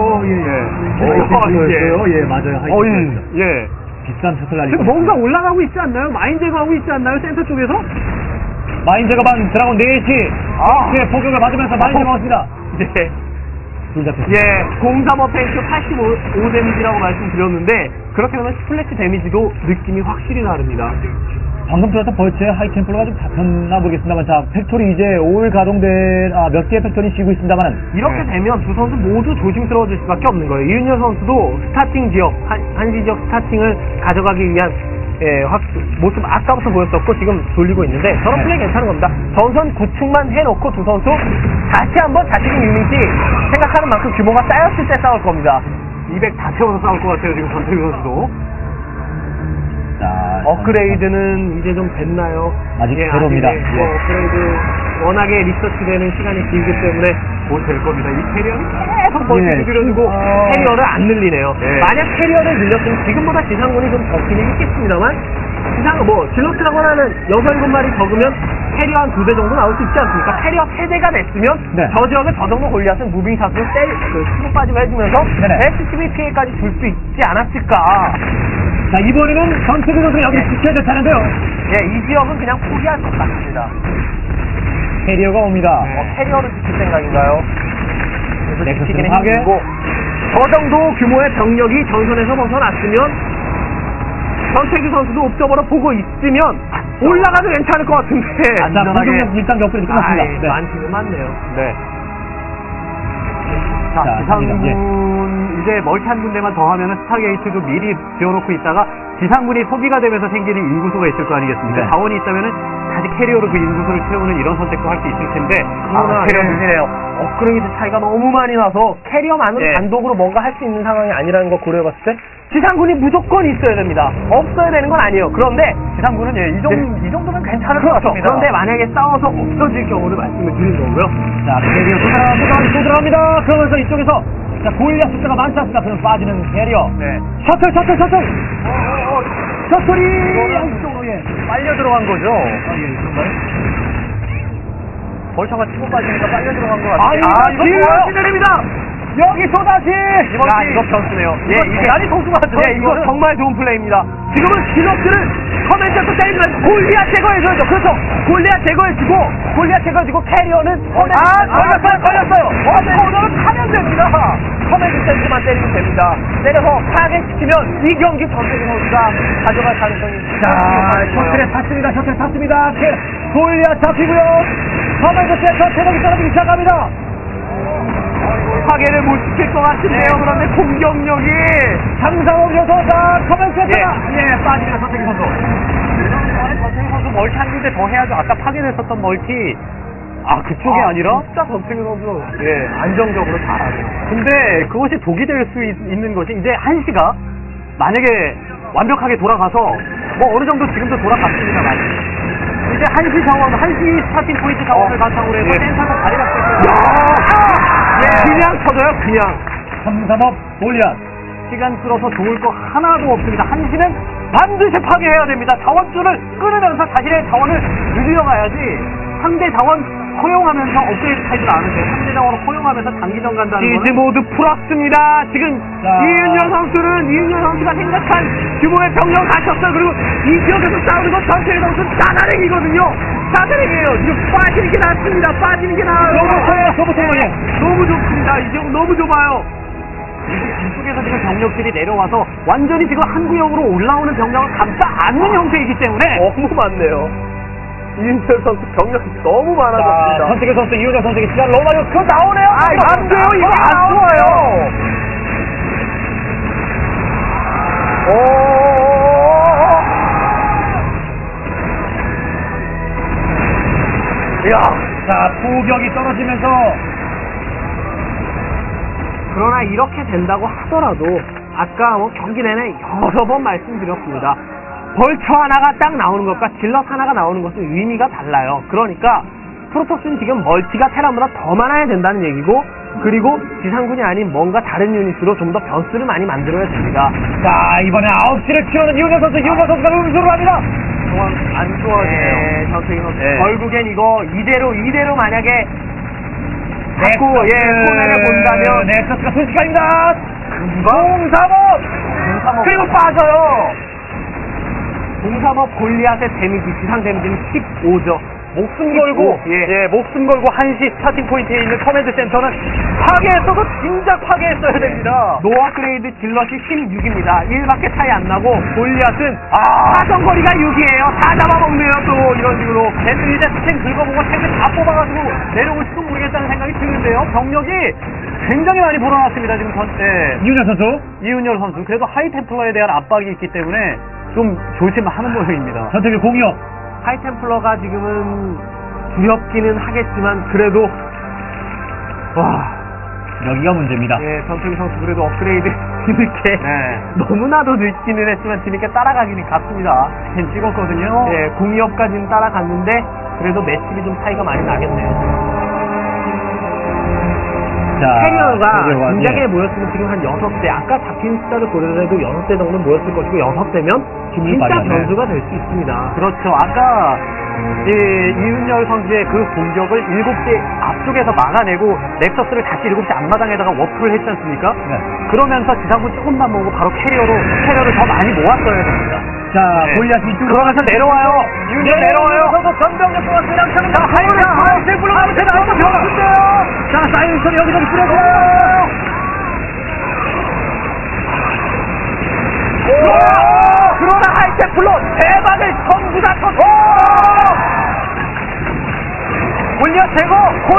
예, 맞아요. 예. 비싼 셔틀 날리고. 지금 뭔가 올라가고 있지 않나요? 마인 제거하고 있지 않나요? 센터 쪽에서? 마인 제거반 드라곤 4시. 예, 포격을 받으면서 마인 제거했습니다. 네. 둘 다. 예, 03 어펜스 85 데미지라고 말씀드렸는데 그렇게 되면 스플래시 데미지도 느낌이 확실히 다릅니다. 방금 들었던 벌츠의 하이템플러가 좀 잡혔나 모르겠습니다만, 자, 팩토리 이제 5일 가동된, 몇 개의 팩토리 쉬고 있습니다만. 이렇게 되면 두 선수 모두 조심스러워질 수밖에 없는 거예요. 이윤열 선수도 스타팅 지역, 한시 지역 스타팅을 가져가기 위한 모습 아까부터 보였었고 지금 돌리고 있는데 저런 플레이 괜찮은 겁니다. 전선 구축만 해놓고 두 선수 다시 한번 자신의 유닛이 생각하는 만큼 규모가 쌓였을 때 싸울 겁니다. 200 다 채워서 싸울 것 같아요 지금 전태규 선수도. 자, 업그레이드는 이제 좀 됐나요? 아직 제로입니다. 아직, 업그레이드 워낙에 리서치되는 시간이 길기 때문에 곧 될 겁니다. 이 캐리어는 계속 멀티 들여주고 캐리어를 안 늘리네요. 만약 캐리어를 늘렸으면 지금보다 지상군이 좀 적기는 있겠습니다만 질럿이라고 하는 6-7마리 적으면 캐리어 한 2대 정도 나올 수 있지 않습니까? 캐리어 3대가 됐으면 저 지역을 저 정도 골리앗은 무빙샷으로 치고 빠지고 해주면서 SCV 피해까지 줄 수 있지 않았을까. 자, 이번에는 전태규 선수가 여기를 지켜야 될 타는데요. 예, 이 지역은 그냥 포기할 것 같습니다. 캐리어가 옵니다. 캐리어를 지킬 생각인가요? 그래서 지키기는 파괴. 힘들고 저 정도 규모의 병력이 전선에서 벗어났으면 전태규 선수도 옵저버로 보고 있으면 올라가도 괜찮을 것 같은데 자, 공격력 1단계 업그레이드 끝났습니다. 네. 많지는 많네요. 네. 자, 자, 지상군 예. 이제 멀티 한 군데만 더 하면은 스타게이트도 미리 지어놓고 있다가 지상군이 소비가 되면서 생기는 인구수가 있을 거 아니겠습니까? 네. 자원이 있다면은 다시 캐리어로 그 인구수를 채우는 이런 선택도 할 수 있을 텐데 캐리어 문제네요. 업그레이드 차이가 너무 많이 나서 캐리어만으로 단독으로 뭔가 할 수 있는 상황이 아니라는 거 고려해봤을 때 지상군이 무조건 있어야 됩니다. 없어야 되는 건 아니에요. 그런데 지상군은 이 정도면 괜찮을 것 같습니다. 그런데 만약에 싸워서 없어질 경우를 말씀을 드린 거고요. 자, 캐리어 또 들어갑니다. 그러면서 이쪽에서 자, 골리앗 숫자가 많지 않습니다. 그럼 빠지는 캐리어. 네. 셔틀! 셔틀이 양쪽으로 빨려 들어간 거죠. 그런가요? 벌처가 치고 빠지니까 빨려 들어간 것 같아요. 이거 좋아요. 내립니다. 여기서 다시! 이거 변수네요. 이게 대단히 소중하죠. 이거 정말 좋은 플레이입니다. 지금은 질럿들을 커맨드에서 때리면 골리앗 제거해줘야죠. 그렇죠. 골리앗 제거해주고 캐리어는 걸렸어요. 오늘은 타면 됩니다. 커맨드 센터만 때리면 됩니다. 때려서 파괴시키면 이 경기 전태규 선수가 가져갈 가능성이 자, 셔틀에 탔습니다. 골리앗 잡히고요. 커맨드 센터 체력이 떨어지기 시작합니다. 파괴를 못 시킬 것 같은데요. 그런데 공격력이 장상호 여서가 커맨드 센터가 빠집니다. 전태규 선수. 전태규 선수 멀티 한 군데 더 해야죠. 아까 파괴됐었던 멀티 그쪽이 아니라 진짜 전태규 선수 안정적으로 잘하네요. 근데 그것이 독이 될 수 있는 것이 이제 한시가 만약에 완벽하게 돌아가서 어느 정도 지금도 돌아갔습니다만 이제 한시 스타팅 포인트 자원을 바탕으로 해서 센터가 자리 잡고 있어요. 그냥 쳐줘요. 그냥 3-3업 골리앗. 시간 끌어서 좋을 거 하나도 없습니다. 한시는 반드시 파괴해야 됩니다. 자원줄을 끊으면서 자신의 자원을 늘려가야지 상대 자원 허용하면서 업그레이드 타입을 안 하세요. 상대 자원을 허용하면서 장기전 간다는 거는 모두 풀었습니다. 지금 이윤열 선수가 생각한 규모의 병력 갖췄어요. 그리고 이 지역에서 싸우는 건 전태규 선수는 짜다랭이거든요. 짜다랭이에요. 지금 빠지는 게 낫습니다. 빠지는 게 나아요. 너무 좋습니다. 이 지역 너무 좁아요. 이쪽에서 지금 병력들이 내려와서 완전히 지금 한 구역으로 올라오는 병력을 감싸 안는 형태이기 때문에 너무 많네요. 이윤열 선수 병력이 너무 자, 많아졌습니다. 전태규 선수, 이윤열 선수에게 시간 로마요. 그거 나오네요. 안 돼요. 이게 안 좋아요. 이야, 자, 포격이 떨어지면서 그러나 이렇게 된다고 하더라도 아까 뭐 경기 내내 여러 번 말씀드렸습니다. 벌처 하나가 딱 나오는 것과 질럿 하나가 나오는 것은 의미가 달라요. 그러니까 프로토스는 지금 멀티가 테란보다 더 많아야 된다는 얘기고, 그리고 지상군이 아닌 뭔가 다른 유닛으로 좀 더 변수를 많이 만들어야 됩니다. 자, 이번에 9시를 키우는 이윤열 선수, 이윤열 선수가 음수를 합니다. 상황 안 좋아지네요. 전태기 선수. 네. 결국엔 이거 이대로 만약에 자꾸 손해를 본다면 넥서스가 순식간입니다. 공삼업 그리고 빠져요. 공삼업 골리앗의 데미지, 지상 데미지는 15죠. 목숨 걸고, 목숨 걸고 한시 스타팅 포인트에 있는 커맨드 센터는 파괴했어도 진작 파괴했어야 됩니다. 노 업그레이드 질럿이 16입니다. 1밖에 차이 안 나고, 골리앗은, 사정거리가 6이에요. 다 잡아먹네요, 또, 이런 식으로. 걔들 이제 스캔 긁어보고 탱크 다 뽑아가지고 내려올지도 모르겠다는 생각이 드는데요. 병력이 굉장히 많이 불어났습니다, 지금 이윤열 선수. 이윤열 선수. 그래도 하이템플러에 대한 압박이 있기 때문에 좀 조심하는 모양입니다. 전태규 공이요. 하이템플러가 지금은 두렵기는 하겠지만, 그래도, 여기가 문제입니다. 전태기 선수 그래도 업그레이드 뒤늦게, 너무나도 늦기는 했지만 뒤늦게 따라가기는 갔습니다. 스캔 찍었거든요. 공이업까지는 따라갔는데, 그래도 매출이 좀 차이가 많이 나겠네요. 자, 캐리어가 진작에 모였으면 지금 한 6대, 아까 잡힌 숫자를 고려해도 6대 정도 모였을 것이고, 6대면 진짜 변수가 될 수 있습니다. 그렇죠. 아까 이윤열 선수의 그 공격을 7시 앞쪽에서 막아내고 넥서스를 다시 7시 앞마당에다가 워프를 했지 않습니까? 그러면서 지상군 조금만 모으고 바로 캐리어를 더 많이 모았어야 됩니다. 자, 골리앗이 이쪽으로 그러면서 내려와요. 이윤열 내려와요. 선수 전병력 동안 그냥 차는 자, 하이템 불러가면 되나요? 자, 사이언스를 여기저기 뿌려줘요. 그러나 하이템플러 대박을 전부 다 쳤어. 골리앗 제거.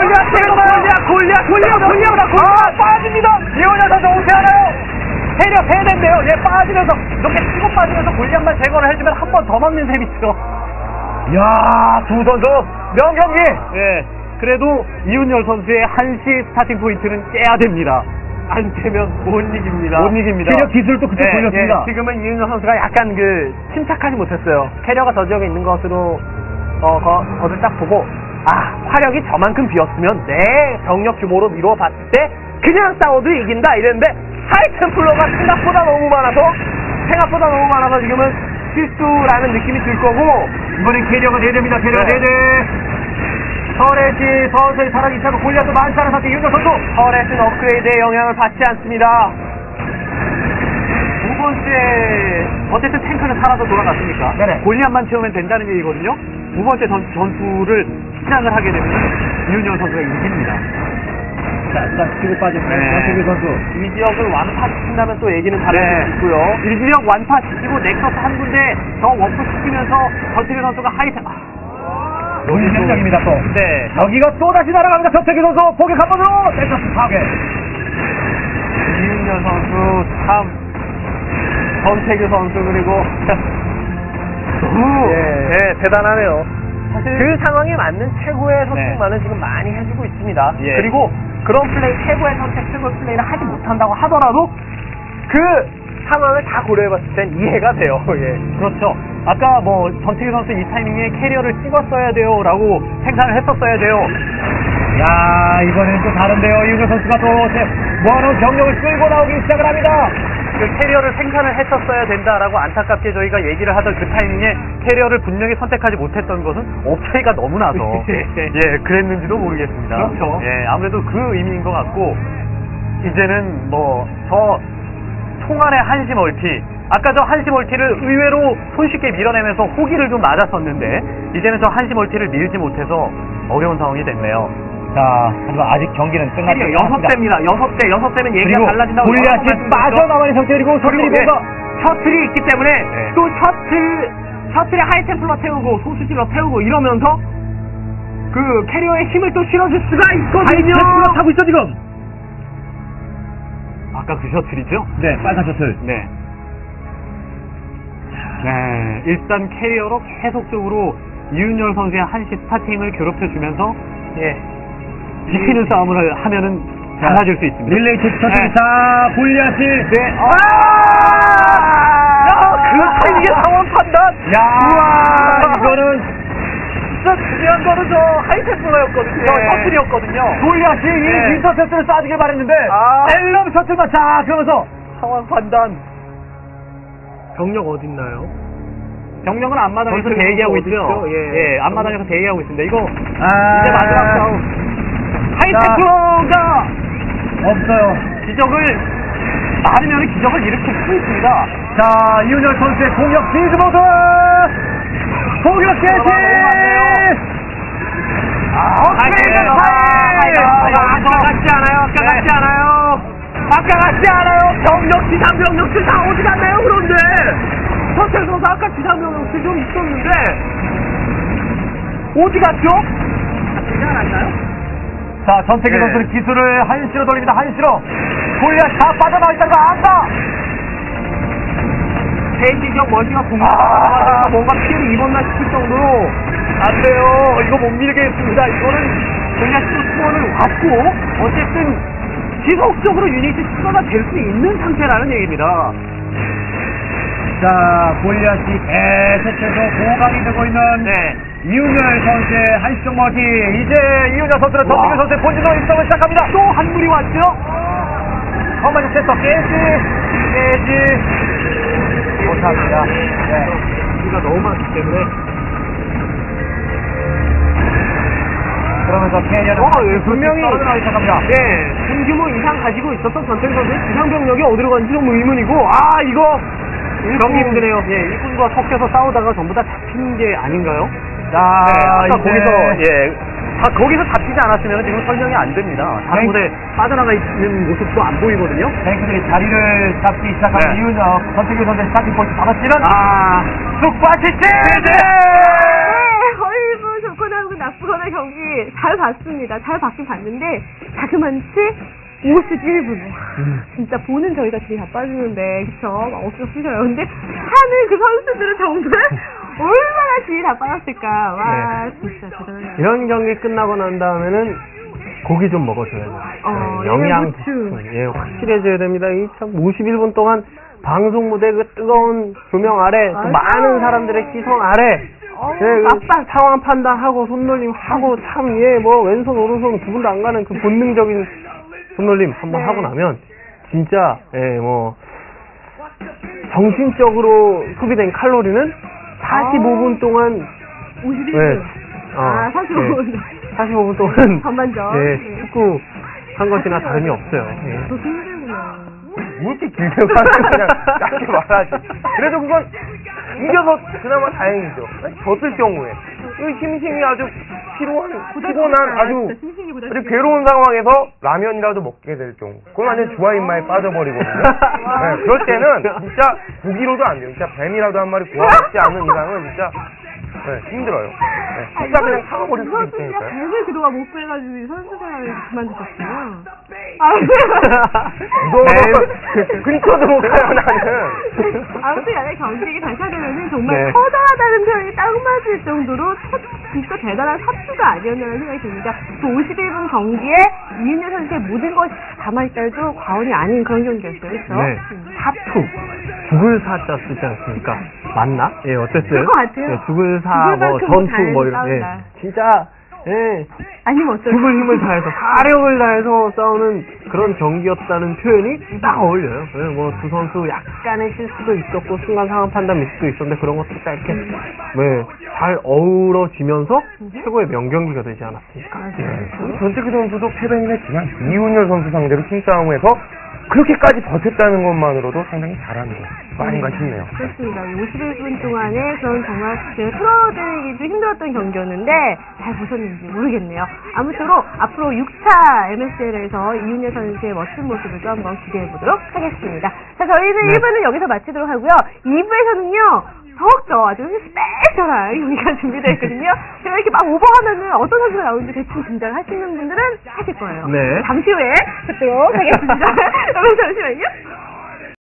빠집니다. 이원현 선수 우세하나요? 캐리어 패된대요. 빠지면서 이렇게 치고 빠지면서 골리앗만 제거를 해주면 한 번 더 막는 셈이죠. 야, 두 선수 명경기. 그래도 이윤열 선수의 한시 스타팅 포인트는 깨야 됩니다. 안 깨면 못 이깁니다. 캐리어 기술도 그때 보였습니다. 지금은 이윤열 선수가 약간 침착하지 못했어요. 캐리어가 저 지역에 있는 것으로, 것을 딱 보고, 화력이 저만큼 비었으면 내 병력 규모로 미뤄봤을 때 그냥 싸워도 이긴다 이랬는데, 하이템플러가 생각보다 너무 많아서 지금은 실수라는 느낌이 들 거고, 이번엔 캐리어가 4대입니다. 캐리어가 4대. 터렛이 서서히 타락이 차고 골리앗도 많지 않은 상태 이윤열 선수. 터렛은 업그레이드의 영향을 받지 않습니다. 두 번째, 어쨌든 탱크는 살아서 돌아갔으니까 골리앗만 채우면 된다는 얘기거든요. 두 번째 전투를 시작을 하게 되면 이윤열 선수가 이깁니다. 자, 치고 빠진 전태규 선수. 이 지역을 완파시킨다면 또 얘기는 다를 수 있고요. 이 지역 완파시키고 넥서스 한 군데 더 워프시키면서 전태규 선수가 하이템. 여기 생각입니다, 또. 여기가 또다시 날아갑니다. 전태규 선수 포격 한 번으로 넥서스 파괴. 이윤열 선수 참, 전태규 선수 그리고 너무 대단하네요. 사실 그 상황에 맞는 최고의 선택만은 지금 많이 해주고 있습니다. 그리고 그런 플레이, 최고의 선택, 최고의 플레이를 하지 못한다고 하더라도 그 상황을 다 고려해봤을 땐 이해가 돼요. 그렇죠. 아까 전태규 선수 이 타이밍에 캐리어를 찍었어야 돼요 라고 생산을 했었어야 돼요. 야, 이번엔 또 다른데요. 이윤열 선수가 또 모아놓은 병력을 끌고 나오기 시작을 합니다. 그 캐리어를 생산을 했었어야 된다라고 안타깝게 저희가 얘기를 하던 그 타이밍에 캐리어를 분명히 선택하지 못했던 것은 업차이가 너무 나서 그랬는지도 모르겠습니다. 그렇죠. 아무래도 그 의미인 것 같고, 이제는 저 총알의 한시 멀티, 아까 저 한시 멀티를 의외로 손쉽게 밀어내면서 호기를 좀 맞았었는데, 이제는 저 한시 멀티를 밀지 못해서 어려운 상황이 됐네요. 자, 하지만 아직 경기는 끝나지 않았습니다. 6대입니다. 6대면 얘기가 달라진다고. 골리앗이 빠져나가는 상태. 그리고 셔틀이 뭔가 셔틀이 있기 때문에 또 셔틀 셔틀에 하이템플러 태우고 소수질러 태우고 이러면서 그 캐리어의 힘을 또 실어줄 수가 있거든요. 하이템플러 타고 있어 지금. 아까 그 셔틀이죠? 네, 빨간 셔틀. 네. 네, 일단 캐리어로 계속적으로 이윤열 선수의 한시 스타팅을 괴롭혀주면서 지키는 싸움을 하면은 달라질 수 있습니다. 릴레이 체크 셔틀. 네. 자, 골리앗이. 네. 그 이게 상황 판단. 야, 이거는 진짜 중요한 거는 저 하이템플러였거든요. 셔틀이었거든요. 골리앗이 이 인터셉트를 쏴주길 바랬는데 앨럼 셔틀만 자 그러면서 상황 판단. 병력 어딨나요? 정령은 앞마당에서 전투 대기하고 어디 있죠. 있죠? 예. 예, 앞마당에서 대기하고 있습니다. 이거 아, 이제 마지막 싸움. 하이템플러가 없어요. 기적을 많으면 기적을 일으킬 수 있습니다. 자, 이윤열 선수의 공격 비즈모드 공격 개시. 아까 같지 않아요. 아까 같지 않아요. 아까 같지 않아요. 병력 지상 병력들 다 어디 갔나요? 그런데 서철 선수 아까 지상 병력들 좀 있었는데 어디 갔죠? 같지 않았나요? 자, 전태기 네. 선수는 기술을 한시로 돌립니다. 한시로 골리앗 다 빠져나와 있다는 거 안다. 대지적 멀티가 공격하다가 뭔가 피해를 입었나 싶을 정도로 안 돼요. 이거 못 밀겠습니다. 이거는 그냥 수원을 왔고 어쨌든 지속적으로 유닛이 추가가 될 수 있는 상태라는 얘기입니다. 자, 골리앗이 계속해서 보강이 되고 있는 네. 이윤열 선수의 한시적 멀티. 이제 이윤열 선수는 전태기 선수의 본진으로 입성을 시작합니다. 또 한 물이 왔죠? 커맨드 센터 깨지 못합니다. 네. 우리가 너무 많기 때문에 그러면서 캐리어는 분명히 떨어지기 시작합니다. 예, 큰 규모 이상 가지고 있었던 전태기 선수의 지상병력이 어디로 간지 좀 의문이고, 아 이거 경기 힘드네요. 예, 일꾼과 섞여서 싸우다가 전부 다 잡힌 게 아닌가요? 자, 아까 이제 거기서 거기서 잡히지 않았으면 지금 설명이 안 됩니다. 다른 곳에 빠져나가 있는 모습도 안 보이거든요. 탱크들이 자리를 잡기 시작한 네. 이유는 전태기 선수의 스타팅 포인트 받았지는 쑥바치치! 어이구, 좋거나 나쁘거나 경기 잘 봤습니다. 잘 봤긴 봤는데 자그만치 51분. 진짜 보는 저희가 되게 바빠지는데, 그쵸? 막 어깨가 쑤셔요. 근데 하는 그 선수들은 정말 얼마나 질이 다 빠졌을까. 와, 진짜 대단하네요. 이런 경기 끝나고 난 다음에는 고기 좀 먹어줘야죠. 영양 보충. 예, 확실해져야 됩니다. 이 참 51분 동안 방송 무대 그 뜨거운 조명 아래, 또 맞아요. 많은 사람들의 시선 아래, 맞다. 상황 판단하고 손놀림 하고 참, 뭐 왼손 오른손 구분도 안 가는 그 본능적인 손놀림 한번 네. 하고 나면 진짜 뭐 정신적으로 소비된 칼로리는 45분 동안 51분. 45분. 45분 동안 전반전. 축구 한 것이나 다름이 없어요. 더 힘들구나. 왜 이렇게 길게 말하지? 그냥 짧게 말하지. 그래도 그건 이겨서 그나마 다행이죠. 졌을 경우에. 그 힘이 아주 피곤한 아주 괴로운 상황에서 라면이라도 먹게 될 경우. 그건 완전 주화 입마에 빠져버리거든요. 네, 그럴 때는 진짜 고기로도 안 돼요. 진짜 뱀이라도 한 마리 구워먹지 않는 이상은 진짜 힘들어요. 진짜 그냥 사가버릴 수도 있으니까요. 뱀을 그동안 못 구해가지고 선수 생활을 그만두셨구나. 너 근처도 못 가요 나는. 아무튼 간에 경기가 발사되면은 정말 커다하다는 표현이 딱 맞을 정도로 진짜 대단한 사투가 아니었나라는 생각이 듭니다. 그 51분 경기에 이윤열 선수의 모든 것이 담아있다 해도 과언이 아닌 그런 경기였어요. 그렇죠? 네. 사투. 죽을 사자 쓰지 않습니까? 맞나? 예, 어땠어요? 그럴 것 같아요. 죽을 사, 뭐, 죽을 만큼 전투, 뭐, 이런, 싸운다. 진짜, 아니면 어쩔 죽을 힘을 다해서, 사력을 다해서 싸우는 그런 경기였다는 표현이 딱 어울려요. 뭐, 두 선수 약간의 실수도 있었고, 순간 상황 판단 미스도 있었는데, 그런 것도 딱 이렇게, 잘 어우러지면서 최고의 명경기가 되지 않았습니까? 전태기 선수도 패배는 했지만, 이윤열 선수 상대로 힘싸움에서 그렇게까지 버텼다는 것만으로도 상당히 잘한 거 아닌가 싶네요. 그렇습니다. 51분 동안에 그런 정말 풀어드리기도 힘들었던 경기였는데 잘 보셨는지 모르겠네요. 아무쪼록 앞으로 6차 MSL에서 이윤열 선수의 멋진 모습을 또 한번 기대해보도록 하겠습니다. 자, 저희는 1부는 여기서 마치도록 하고요. 2부에서는요. 더욱더 아주 스페셜한 경기가 준비되어 있거든요. 제가 이렇게 막 오버하면은 어떤 선수가 나오는지 대충 짐작하시는 분들은 하실 거예요. 네. 잠시 후에 뵙도록 하겠습니다. 여러분 잠시만요.